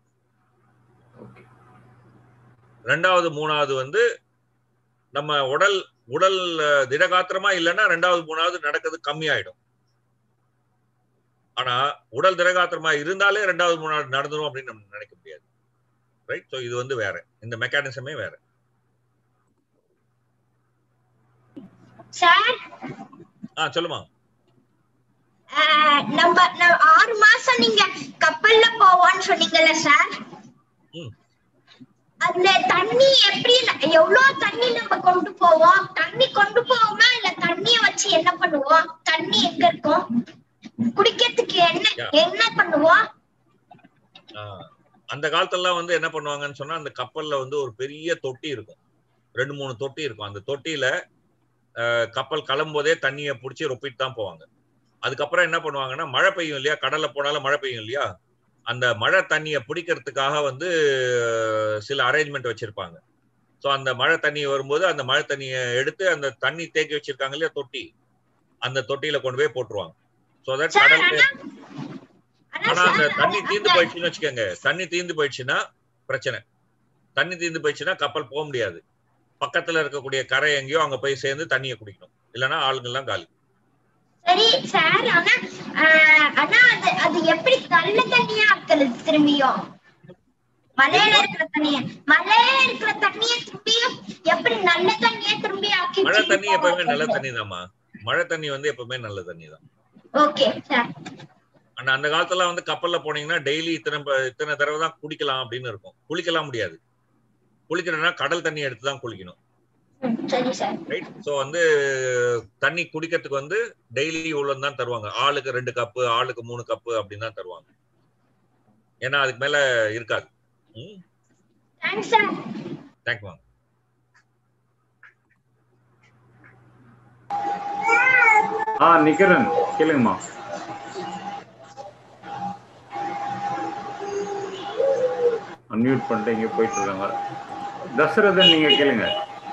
ரெண்டாவது மூணாவது வந்து நம்ம உடல் திடகாத்திரமா இல்லைன்னா ரெண்டாவது மூணாவது நடக்கிறது கம்மியாயிடும். ஆனா உடல் திடகாத்திரமா இருந்தாலே ரெண்டாவது மூணாவது நடந்துரும் அப்படின்னு நம்ம நினைக்க முடியாது. ரைட். ஸோ இது வந்து வேற, இந்த மெக்கானிசமே வேற. சார் சொல்லுமா. நம்ம 6 மாசம் நீங்க கப்பல்ல போவோம்னு சொன்னீங்கல்ல சார், அதுல தண்ணி எப்படி எவ்வளவு தண்ணி நம்ம கொண்டு போவோம்? தண்ணி கொண்டு போவோமா இல்ல தண்ணிய வச்சு என்ன பண்ணுவோம்? தண்ணி எங்க இருக்கும்? குடிக்கிறதுக்கு என்ன பண்ணுவோம்? அந்த காலத்துல வந்து என்ன பண்ணுவாங்கன்னு சொன்னா அந்த கப்பல்ல வந்து ஒரு பெரிய தொட்டி இருக்கும், 2-3 தொட்டி இருக்கும். அந்த தொட்டியில கப்பல் கிளம்பும்போதே தண்ணியை பிடிச்சி ரொப்பிட்டு தான் போவாங்க. அதுக்கப்புறம் என்ன பண்ணுவாங்கன்னா மழை பெய்யும் இல்லையா, கடல்ல போனாலும் மழை பெய்யும் இல்லையா, அந்த மழை தண்ணியை பிடிக்கிறதுக்காக வந்து சில அரேஞ்ச்மெண்ட் வச்சிருப்பாங்க. ஸோ அந்த மழை தண்ணி வரும்போது அந்த மழை தண்ணியை எடுத்து அந்த தண்ணி தேக்கி வச்சிருக்காங்க இல்லையா தொட்டி, அந்த தொட்டியில கொண்டு போய் போட்டுருவாங்க. ஸோ தட் கடல். ஆனா அந்த தண்ணி தீர்ந்து போயிடுச்சுன்னு வச்சுக்கோங்க, தண்ணி தீர்ந்து போயிடுச்சுன்னா பிரச்சனை. தண்ணி தீர்ந்து போயிடுச்சுன்னா கப்பல் போக முடியாது. பக்கத்துல இருக்கக்கூடிய கரை எங்கேயோ அங்க போய் சேர்ந்து தண்ணியை குடிக்கணும், இல்லைன்னா ஆளுங்கெல்லாம் காலி. சரி சார், ஆனா அது எப்படி நல்ல தண்ணியா இருக்குது? திரும்பியும் மலையில இருக்கிற தண்ணிய திரும்பியும் எப்படி நல்ல தண்ணியை திரும்பி ஆக்கி? மழை தண்ணி எப்பவுமே நல்ல தண்ணி தான்மா. மழை தண்ணி வந்து எப்பவுமே நல்ல தண்ணி தான். Okay sir. ஆனா அந்த காலத்துல வந்து கப்பல்ல போனீங்கன்னா டெய்லி இத்தனை தடவை தான் குடிக்கலாம் அப்படின்னு இருக்கும். குளிக்கலாம் முடியாது. குளிக்கணும்னா கடல் தண்ணி எடுத்து தான் குளிக்கணும். ரைட். ஸோ வந்து தண்ணி குடிக்கிறதுக்கு வந்து டெய்லி இவ்வளவு தான் தருவாங்க. ஆளுக்கு 2 கப்பு, ஆளுக்கு 3 கப்பு அப்படின்னு தான் தருவாங்க. ஏன்னா அதுக்கு மேல இருக்காது. தேங்க்யூ. நிக்கிறேன், கேளுங்கம்மா. அன்மியூட் பண்ணிட்டு இங்க போயிட்டு இருக்காங்க. தசரதன், நீங்க கேளுங்க.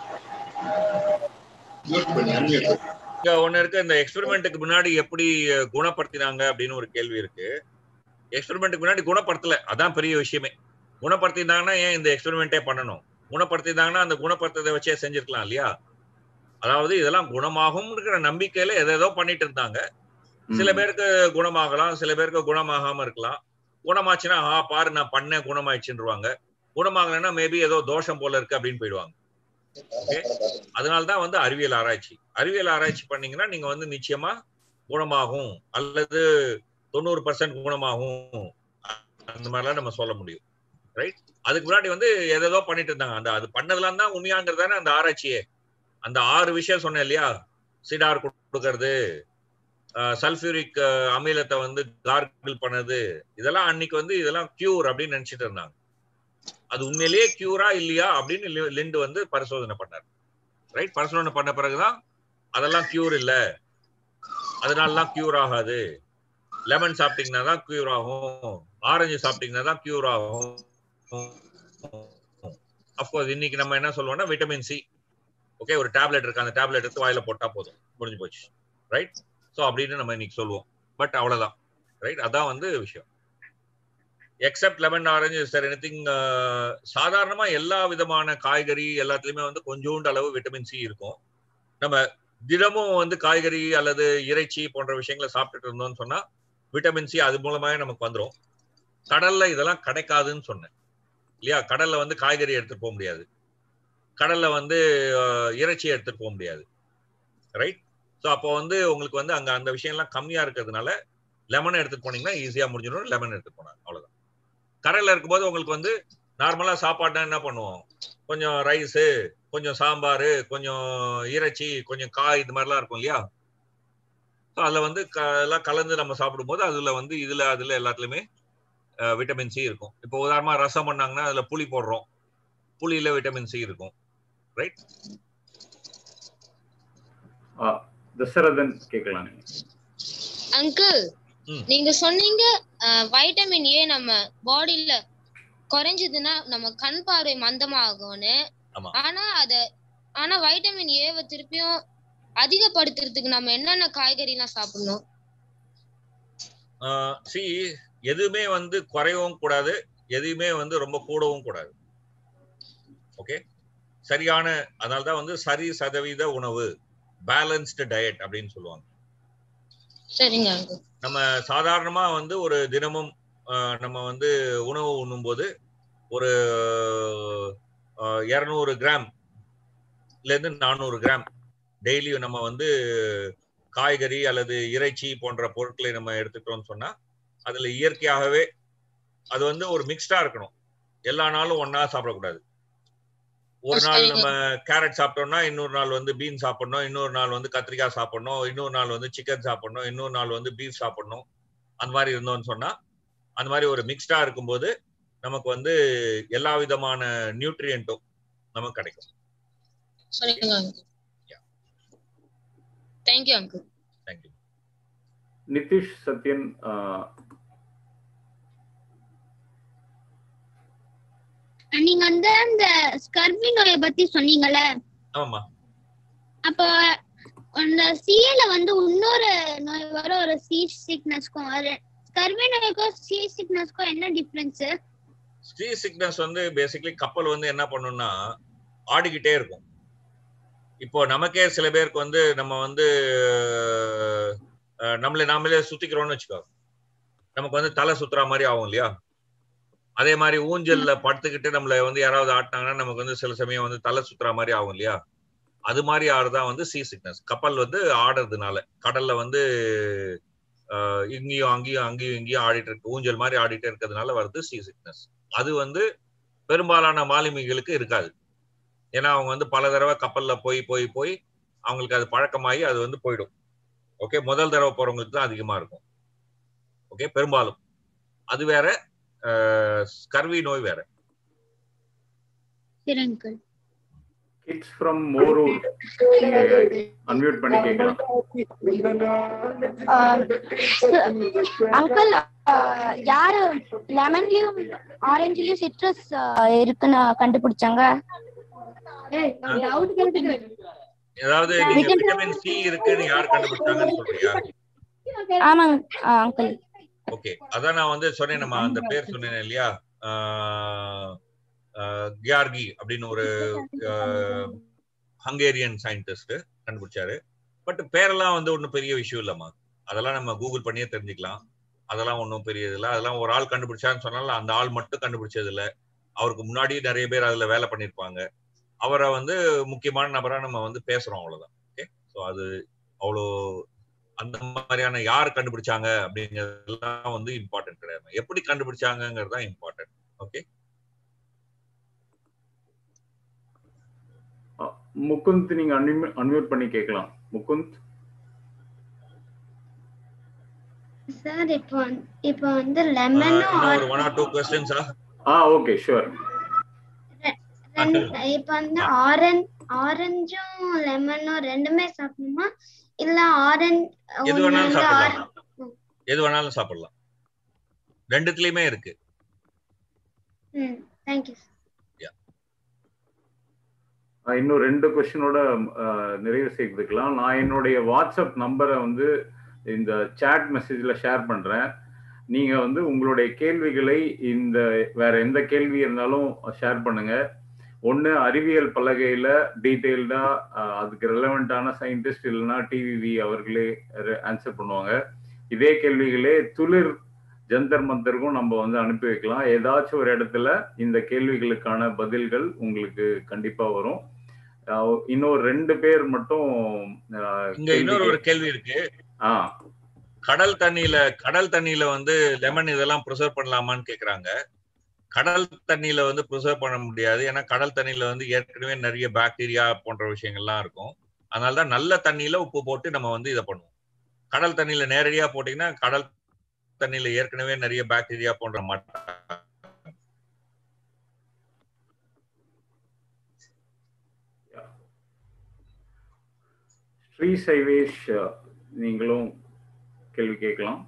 ஒண்ணு இருக்கு, இந்த எக்ஸ்பெரிமெண்ட்டுக்கு முன்னாடி எப்படி குணப்படுத்தினாங்க அப்படின்னு ஒரு கேள்வி இருக்கு. எக்ஸ்பெரிமெண்ட்டுக்கு முன்னாடி குணப்படுத்தல, அதான் பெரிய விஷயமே. குணப்படுத்திருந்தாங்கன்னா ஏன் இந்த எக்ஸ்பெரிமெண்ட்டே பண்ணணும்? குணப்படுத்திருந்தாங்கன்னா அந்த குணப்படுத்ததை வச்சே செஞ்சிருக்கலாம் இல்லையா? அதாவது இதெல்லாம் குணமாகும் இருக்கிற நம்பிக்கையில எதோ பண்ணிட்டு இருந்தாங்க. சில பேருக்கு குணமாகலாம், சில பேருக்கு குணமாகாம இருக்கலாம். குணமாச்சுன்னா பாரு நான் பண்ண குணமாயிடுச்சுருவாங்க. குணமாகலைன்னா மேபி ஏதோ தோஷம் போல இருக்கு அப்படின்னு போயிடுவாங்க. ஓகே, அதனால்தான் வந்து அறிவியல் ஆராய்ச்சி. அறிவியல் ஆராய்ச்சி பண்ணீங்கன்னா நீங்க வந்து நிச்சயமா குணமாகும் அல்லது 90% குணமாகும் அந்த மாதிரிலாம் நம்ம சொல்ல முடியும். ரைட். அதுக்கு முன்னாடி வந்து எதோ பண்ணிட்டு இருந்தாங்க. அது பண்ணதெல்லாம் தான் உண்மையாங்கிறதானே அந்த ஆராய்ச்சியே. அந்த 6 விஷயம் சொன்னேன் இல்லையா, சிடார் கொடுக்கறது, சல்ஃபியூரிக் அமிலத்தை வந்து கார்கிள் பண்ணது, இதெல்லாம் அன்னைக்கு வந்து இதெல்லாம் கியூர் அப்படின்னு நினைச்சிட்டு இருந்தாங்க. அது உண்மையிலேயே கியூரா இல்லையா அப்படின்னு லிண்டு வந்து பரிசோதனை பண்ணார். ரைட். பரிசோதனை பண்ண பிறகுதான் அதெல்லாம் கியூர் இல்ல, அதனாலலாம் கியூர் ஆகாது. லெமன் சாப்பிட்டீங்கன்னா தான் கியூர் ஆகும், ஆரஞ்சு சாப்பிட்டீங்கன்னா தான் கியூர் ஆகும். அப்கோர்ஸ் இன்னைக்கு நம்ம என்ன சொல்லுவோம்னா விட்டமின் சி. ஓகே, ஒரு டேப்லெட் இருக்கு, அந்த டேப்லெட் எடுத்து வாயில போட்டா போதும், முடிஞ்சு போச்சு. ரைட். ஸோ அப்படின்னு நம்ம இன்னைக்கு சொல்லுவோம். பட் அவ்வளவுதான். ரைட். அதான் வந்து விஷயம். Except lemon, orange, sir anything. சாதாரணமா எல்லா விதமான காய்கறி எல்லாத்துலயுமே வந்து கொஞ்சோண்டு அளவு விட்டமின் சி இருக்கும். நம்ம தினமும் வந்து காய்கறி அல்லது இறைச்சி போன்ற விஷயங்களை சாப்பிட்டுட்டு இருந்தோம்னு சொன்னா விட்டமின் சி அது மூலமாவே நமக்கு வந்துடும். கடல்ல இதெல்லாம் கிடைக்காதுன்னு சொன்னேன் இல்லையா? கடல்ல வந்து காய்கறி எடுத்துட்டு போக முடியாது, கடல்ல வந்து இறைச்சி எடுத்துட்டு போக முடியாது. ரைட். ஸோ அப்போ வந்து உங்களுக்கு வந்து அங்க அந்த விஷயம்லாம் கம்மியா இருக்கிறதுனால லெமன் எடுத்துட்டு போனீங்கன்னா ஈஸியா முடிஞ்சிடும். லெமன் எடுத்துட்டு போனாங்க, அவ்வளவுதான். கரையில இருக்கும்போது உங்களுக்கு வந்து நார்மலா சாப்பாடுனா என்ன பண்ணுவோம், கொஞ்சம் ரைஸு, கொஞ்சம் சாம்பார், கொஞ்சம் இறைச்சி, கொஞ்சம் காய், இது மாதிரிலாம் இருக்கும் இல்லையா? ஸோ அதில் வந்து எல்லாம் கலந்து நம்ம சாப்பிடும்போது அதுல வந்து அதுல எல்லாத்துலயுமே விட்டமின் சி இருக்கும். இப்போ உதாரணமா ரசம் பண்ணாங்கன்னா அதுல புளி போடுறோம், புளியில விட்டமின் சி இருக்கும். ரைட். தசரதன் கேட்கலாம். அங்கிள், நீங்க சொன்னீங்க வைட்டமின் ஏ நம்ம பாடியில குறைஞ்சதுன்னா நம்ம கண் பார்வை மந்தமாகும்னு. ஆனா வைட்டமின் ஏவை திருப்பியும் அதிகப்படுத்துறதுக்கு நம்ம என்னென்ன காய்கறி எல்லாம் சாப்பிடணும்? எதுவுமே வந்து குறையவும் கூடாது, எதுவுமே வந்து ரொம்ப கூடவும் கூடாது. ஓகே, சரியான, அதனால்தான் வந்து சரி சதவீத உணவு, பேலன்ஸ்டு டயட் அப்படின்னு சொல்லுவாங்க. சரிங்க. நம்ம சாதாரணமா வந்து ஒரு தினமும் நம்ம வந்து உணவு உண்ணும் போது ஒரு 200 கிராம்ல இருந்து 400 கிராம் டெய்லி நம்ம வந்து காய்கறி அல்லது இறைச்சி போன்ற பொருட்களை நம்ம எடுத்துக்கிட்டோம்னு சொன்னா அதுல இயற்கையாகவே அது வந்து ஒரு மிக்ஸ்டா இருக்கணும். எல்லா நாளும் ஒன்னா சாப்பிடக்கூடாது. ஒரு நாள் நம்ம கேரட் சாப்பிட்டோம்னா இன்னொரு நாள் வந்து பீன் சாப்பிடணும், இன்னொரு நாள் வந்து கத்திரிக்காய் சாப்பிடணும், இன்னொரு நாள் வந்து சிக்கன் சாப்பிடணும், இன்னொரு நாள் வந்து பீஃப் சாப்பிடணும். அந்த மாதிரி இருந்தோம்னு சொன்னா அந்த மாதிரி ஒரு மிக்ஸ்டா இருக்கும்போது நமக்கு வந்து எல்லா விதமான நியூட்ரியன்ட்டும் நமக்கு கிடைக்கும். சரிங்க uncle. Thank you uncle. Thank you. Nithish, Sathyan, நீங்க வந்து அந்த ஸ்கர்வி நோயை பத்தி சொன்னீங்கல்ல? ஆமா. அப்ப அந்த சிஏல வந்து இன்னொரு நோய் வர ஒரு சீ சிக்னஸ்க்கும் ஸ்கர்வி நோய்க்கும் சீ சிக்னஸ்க்கும் என்ன டிஃபரன்ஸ்? சீ சிக்னஸ் வந்து பேசிக்கலி கப்பல் வந்து என்ன பண்ணும்னா ஆடிக்கிட்டே இருக்கும். இப்போ நமக்கே சில பேருக்கு வந்து நம்ம வந்து நாமளே சுத்திக்கிறோம்னு வச்சுக்கோ, நமக்கு வந்து தலை சுத்துற மாதிரி ஆகும் இல்லையா? அதே மாதிரி ஊஞ்சல்ல படுத்துக்கிட்டு நம்மள வந்து யாராவது ஆட்டினாங்கன்னா நமக்கு வந்து சில சமயம் வந்து தலை சுத்துற மாதிரி ஆகும் இல்லையா? அது மாதிரி ஆடுதான் வந்து சீ சிக்னஸ். கப்பல் வந்து ஆடுறதுனால கடல்ல வந்து இங்கேயும் அங்கேயும் ஆடிட்டு இருக்கு, ஊஞ்சல் மாதிரி ஆடிட்டே இருக்கிறதுனால வருது சீ சிக்னஸ். அது வந்து பெரும்பாலான மாலுமிகளுக்கு இருக்காது. ஏன்னா அவங்க வந்து பல தடவை கப்பல்ல போய் அவங்களுக்கு அது பழக்கமாகி அது வந்து போயிடும். ஓகே, முதல் தடவை போறவங்களுக்கு தான் அதிகமா இருக்கும். ஓகே, பெரும்பாலும் அது வேற, ஸ்கர்வி நோய் வேற. சரி uncle. Kids from Morur, unmute பண்ணி கேட்கலாம். அங்கிள், யாரு லெமன்லயும் ஆரஞ்சுலயும் சிட்ரஸ் இருக்குன்னு கண்டுபிடிச்சாங்க? ஏதாவது நீங்க விட்டமின் சி இருக்குன்னு யார் கண்டுபிடிச்சாங்கன்னு சொல்றியா? ஆமாங்க அங்கிள். ஓகே, அதான் நான் வந்து சொன்னேன், நம்ம அந்த பேர் சொன்னேன் இல்லையா, கியார்கி அப்படின்னு ஒரு ஹங்கேரியன் சயின்டிஸ்ட் கண்டுபிடிச்சாரு. பட் பேரெல்லாம் வந்து ஒன்றும் பெரிய விஷயம் இல்லைம்மா, அதெல்லாம் நம்ம கூகுள் பண்ணியே தெரிஞ்சுக்கலாம். அதெல்லாம் ஒன்றும் பெரிய இல்லை. அதெல்லாம் ஒரு ஆள் கண்டுபிடிச்சான்னு சொன்னாலும் அந்த ஆள் மட்டும் கண்டுபிடிச்சது இல்லை, அவருக்கு முன்னாடி நிறைய பேர் அதில் வேலை பண்ணியிருப்பாங்க. அவரை வந்து முக்கியமான நபராக நம்ம வந்து பேசுறோம், அவ்வளோதான். ஓகே, ஸோ அது அவ்வளோ அந்த மாதிரியான யார் கண்டுபிடிச்சாங்க அப்படிங்கிறதுலாம் வந்து இம்பார்ட்டன்ட் கிடையாது, எப்படி கண்டுபிடிச்சாங்கிறது தான் இம்பார்ட்டன்ட். ஓகே, முகுந்த், நீங்க அன்மியூட் பண்ணி கேட்கலாம். முகுந்த் சார், இப்போ வந்து லெமனும் ஒரு 1 or 2 क्वेश्चंसா? Okay, sure. இப்போ வந்து ஆரஞ்சும் லெமனும் ரெண்டுமே சாப்பிடணுமா, இல்ல எது வேணாலும் சாப்பிடலாம்? எது வேணாலும் சாப்பிடலாம், ரெண்டுத்துலயுமே இருக்கு. Thank you. இன்னும் 2 கொஸ்டினோட நிறைவு செய்துக்கலாம். நான் என்னுடைய வாட்ஸ்அப் நம்பரை வந்து இந்த சாட் மெசேஜ்ல ஷேர் பண்றேன். நீங்க வந்து உங்களுடைய கேள்விகளை வேற எந்த கேள்வி இருந்தாலும் ஷேர் பண்ணுங்க. ஒன்று அறிவியல் பலகையில டீட்டெயில்டா அதுக்கு ரெலவெண்டான சயின்டிஸ்ட் இல்லைன்னா டிவிவி அவர்களே ஆன்சர் பண்ணுவாங்க. இதே கேள்விகளே துளிர் ஜந்தர் மந்தருக்கும் நம்ம வந்து அனுப்பி வைக்கலாம். ஏதாச்சும் ஒரு இடத்துல இந்த கேள்விகளுக்கான பதில்கள் உங்களுக்கு கண்டிப்பா வரும். இன்னொரு 2 பேர் மட்டும் இன்னொரு ஒரு கேள்வி இருக்கு. கடல் தண்ணியில வந்து லெமன் இதெல்லாம் ப்ரிசர்வ் பண்ணலாமான்னு கேக்குறாங்க. கடல் தண்ணியில வந்து ப்ரிசர்வ் பண்ண முடியாது, ஏன்னா கடல் தண்ணியில வந்து ஏற்கனவே நிறைய பாக்டீரியா போன்ற விஷயங்கள்லாம் இருக்கும். அதனாலதான் நல்ல தண்ணியில உப்பு போட்டு நம்ம வந்து இதை பண்ணுவோம். கடல் தண்ணியில நேரடியா போட்டீங்கன்னா கடல் தண்ணியில ஏற்கனவே நிறைய பாக்டீரியா போன்ற மாட்டாங்க. ஸ்ரீ சைவேஷ், நீங்களும் கேள்வி கேட்கலாம்.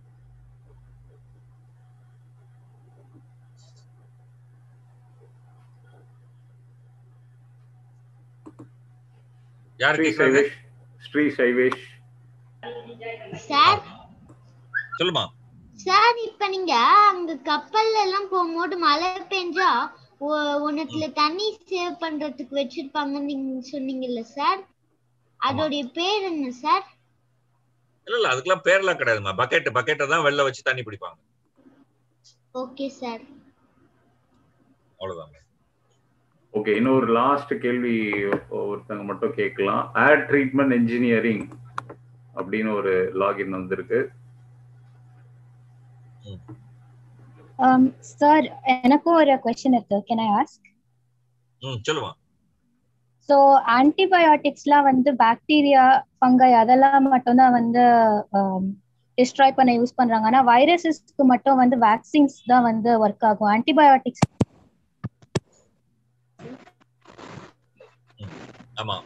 யார் கேக்குறாங்க? ஸ்ரீ சைவேஷ் சார். சொல்லுமா சார், இப்ப நீங்க அங்க கப்பல்ல எல்லாம் போகும்போது மழை பெஞ்சா ஒன்னத்துல தண்ணி சேவ் பண்றதுக்கு வச்சிருப்பாங்கன்னு நீங்க சொன்னீங்கல்ல சார், அதோடைய பேர் என்ன சார்? இல்ல அதுக்கெல்லாம் பேர்லாம் கிடையாதுமா, பக்கெட்டை தான் வெள்ள வச்சு தண்ணி பிடிப்பாங்க. ஓகே சார், அவ்வளவுதான். ஓகே, இன்னொரு லாஸ்ட் கேள்வி ஒருத்தங்க மட்டும் கேட்கலாம். ஏர் ட்ரீட்மெண்ட் இன்ஜினியரிங் அப்படின்னு ஒரு லாகின் வந்திருக்கு. சார், எனக்கும் ஒரு क्वेश्चन இருக்கு. Can I ask? சொல்லுமா. ஸோ ஆன்டிபயோட்டிக்ஸ்லாம் வந்து பாக்டீரியா, ஃபங்கை அதெல்லாம் மட்டும்தான் வந்து டிஸ்ட்ராய் பண்ண யூஸ் பண்றாங்க. ஆனா வைரஸஸ்க்கு மட்டும் வந்து வேக்சின்ஸ் தான் வந்து ஒர்க் ஆகும். ஆன்டிபயோட்டிக்ஸ். ஆமா,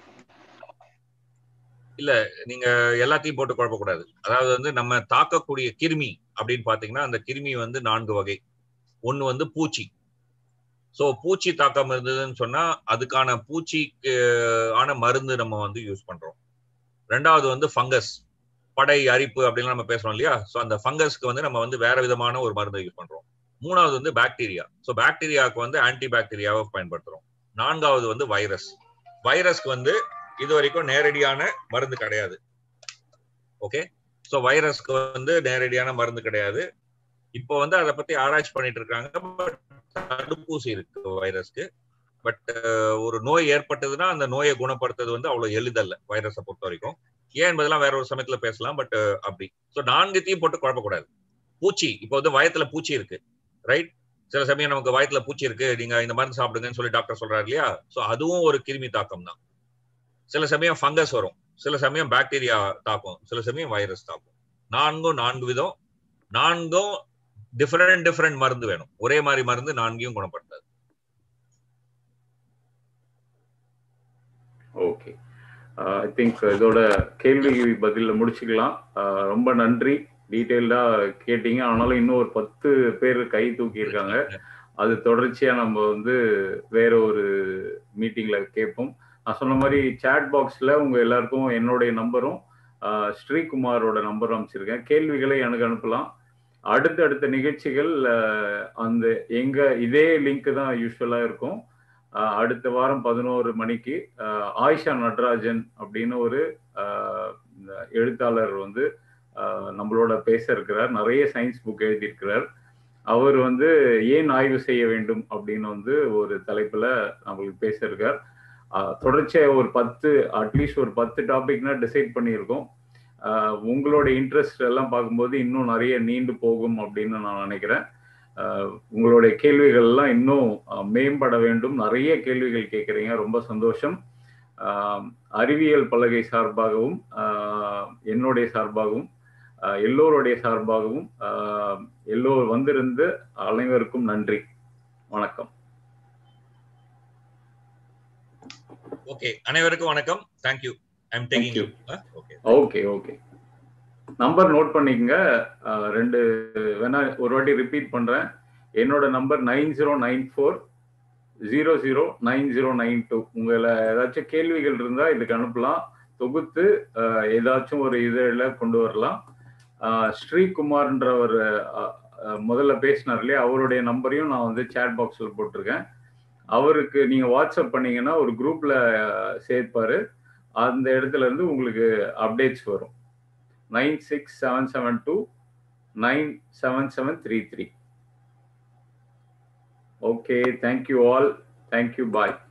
இல்ல நீங்க எல்லாத்தையும் போட்டு குழப்பக்கூடாது. அதாவது வந்து நம்ம தாக்கக்கூடிய கிருமி அப்படின்னு பாத்தீங்கன்னா அந்த கிருமி வந்து 4 வகை. ஒண்ணு வந்து பூச்சி. ஸோ பூச்சி தாக்கம் இருந்ததுன்னு சொன்னா அதுக்கான பூச்சிக்கு ஆன மருந்து நம்ம வந்து யூஸ் பண்றோம். ரெண்டாவது வந்து ஃபங்கஸ், படை, அரிப்பு அப்படின்னு நம்ம பேசுறோம் இல்லையா. ஸோ அந்த ஃபங்கஸ்க்கு வந்து நம்ம வந்து வேற விதமான ஒரு மருந்தை யூஸ் பண்றோம். மூணாவது வந்து பாக்டீரியா. ஸோ பாக்டீரியாவுக்கு வந்து ஆன்டி பாக்டீரியாவை பயன்படுத்துறோம். நான்காவது வந்து வைரஸ். வைரஸ்க்கு வந்து இது வரைக்கும் நேரடியான மருந்து கிடையாது. ஓகே, ஸோ வைரஸ்க்கு வந்து நேரடியான மருந்து கிடையாது. இப்போ வந்து அதை பத்தி ஆராய்ச்சி பண்ணிட்டு இருக்காங்க. பட் தடுப்பூசி இருக்கு வைரஸ்க்கு. பட் ஒரு நோய் ஏற்பட்டதுன்னா அந்த நோயை குணப்படுத்துறது வந்து அவ்வளவு எளிதல்ல வைரஸை பொறுத்த வரைக்கும். ஏன் என்பதெல்லாம் வேற ஒரு சமயத்துல பேசலாம். பட் அப்படி ஸோ 4த்தையும் போட்டு குழப்பக்கூடாது. பூச்சி, இப்போ வந்து வயத்துல பூச்சி இருக்கு, ரைட்? சில சமயம் நமக்கு வயத்துல பூச்சி இருக்கு, நீங்க இந்த மருந்து சாப்பிடுங்கன்னு சொல்லி டாக்டர் சொல்றாரு இல்லையா. ஸோ அதுவும் ஒரு கிருமி தாக்கம் தான். சில சமயம் ஃபங்கஸ் வரும், சில சமயம் பாக்டீரியா தாக்கும், சில சமயம் வைரஸ் தாக்கும். 4 விதம், 4 டிஃபரெண்ட் மருந்து வேணும். ஒரே மாதிரி மருந்து 4ஐயும் குணப்படுத்தாது. ஓகே, ஐ திங்க் இதோட கேள்வி பதில முடிச்சுக்கலாம். ரொம்ப நன்றி, டீட்டெயில்டா கேட்டீங்க. ஆனாலும் இன்னும் ஒரு 10 பேர் கை தூக்கி இருக்காங்க. அது தொடர்ச்சியா நம்ம வந்து வேற ஒரு மீட்டிங்ல கேட்போம். நான் சொன்ன மாதிரி சாட் பாக்ஸ்ல உங்க எல்லாருக்கும் என்னுடைய நம்பரும் ஸ்ரீகுமாரோட நம்பரும் அமைச்சிருக்கேன். கேள்விகளை எனக்கு அனுப்பலாம். அடுத்த நிகழ்ச்சிகள் அந்த எங்க இதே லிங்க் தான் யூஸ்வலா இருக்கும். அடுத்த வாரம் 11 மணிக்கு ஆயிஷா நடராஜன் அப்படின்னு ஒரு எழுத்தாளர் வந்து நம்மளோட பேச இருக்கிறார். நிறைய சயின்ஸ் புக் எழுதியிருக்கிறார். அவர் வந்து ஏன் ஆய்வு செய்ய வேண்டும் அப்படின்னு வந்து ஒரு தலைப்புல நம்மளுக்கு பேச இருக்கார். தொடர்ச்சியா ஒரு 10 அட்லீஸ்ட் ஒரு 10 டாபிக்னா டிசைட் பண்ணியிருக்கோம். உங்களோட இன்ட்ரெஸ்ட் எல்லாம் பார்க்கும்போது இன்னும் நிறைய நீண்டு போகும் அப்படின்னு நான் நினைக்கிறேன். உங்களுடைய கேள்விகள் எல்லாம் இன்னும் மேம்பட வேண்டும். நிறைய கேள்விகள் கேட்குறீங்க, ரொம்ப சந்தோஷம். அறிவியல் பலகை சார்பாகவும் என்னுடைய சார்பாகவும் எல்லோருடைய சார்பாகவும் எல்லோரும் வந்திருந்து அனைவருக்கும் நன்றி, வணக்கம். ஓகே, அனைவருக்கும் வணக்கம். Thank you. I am taking you. Okay, number note பண்ணிக்கங்க. 2 வேணா ஒரு வாட்டி ரிப்பீட் பண்றேன். என்னோட நம்பர் 9094009092. உங்களை ஏதாச்சும் கேள்விகள் இருந்தா இதுக்கு அனுப்பலாம். தொகுத்து ஏதாச்சும் ஒரு இதில் கொண்டு வரலாம். ஸ்ரீகுமார்ன்ற ஒரு முதல்ல பேசினார் இல்லையா, அவருடைய நம்பரையும் நான் வந்து சேட் பாக்ஸில் போட்டிருக்கேன். அவருக்கு நீங்க வாட்ஸ்அப் பண்ணீங்கன்னா ஒரு குரூப்ல சேர்ப்பாரு. அந்த இடத்துல இருந்து உங்களுக்கு அப்டேட்ஸ் வரும். 9677297733. Okay, thank you all. Thank you. Bye.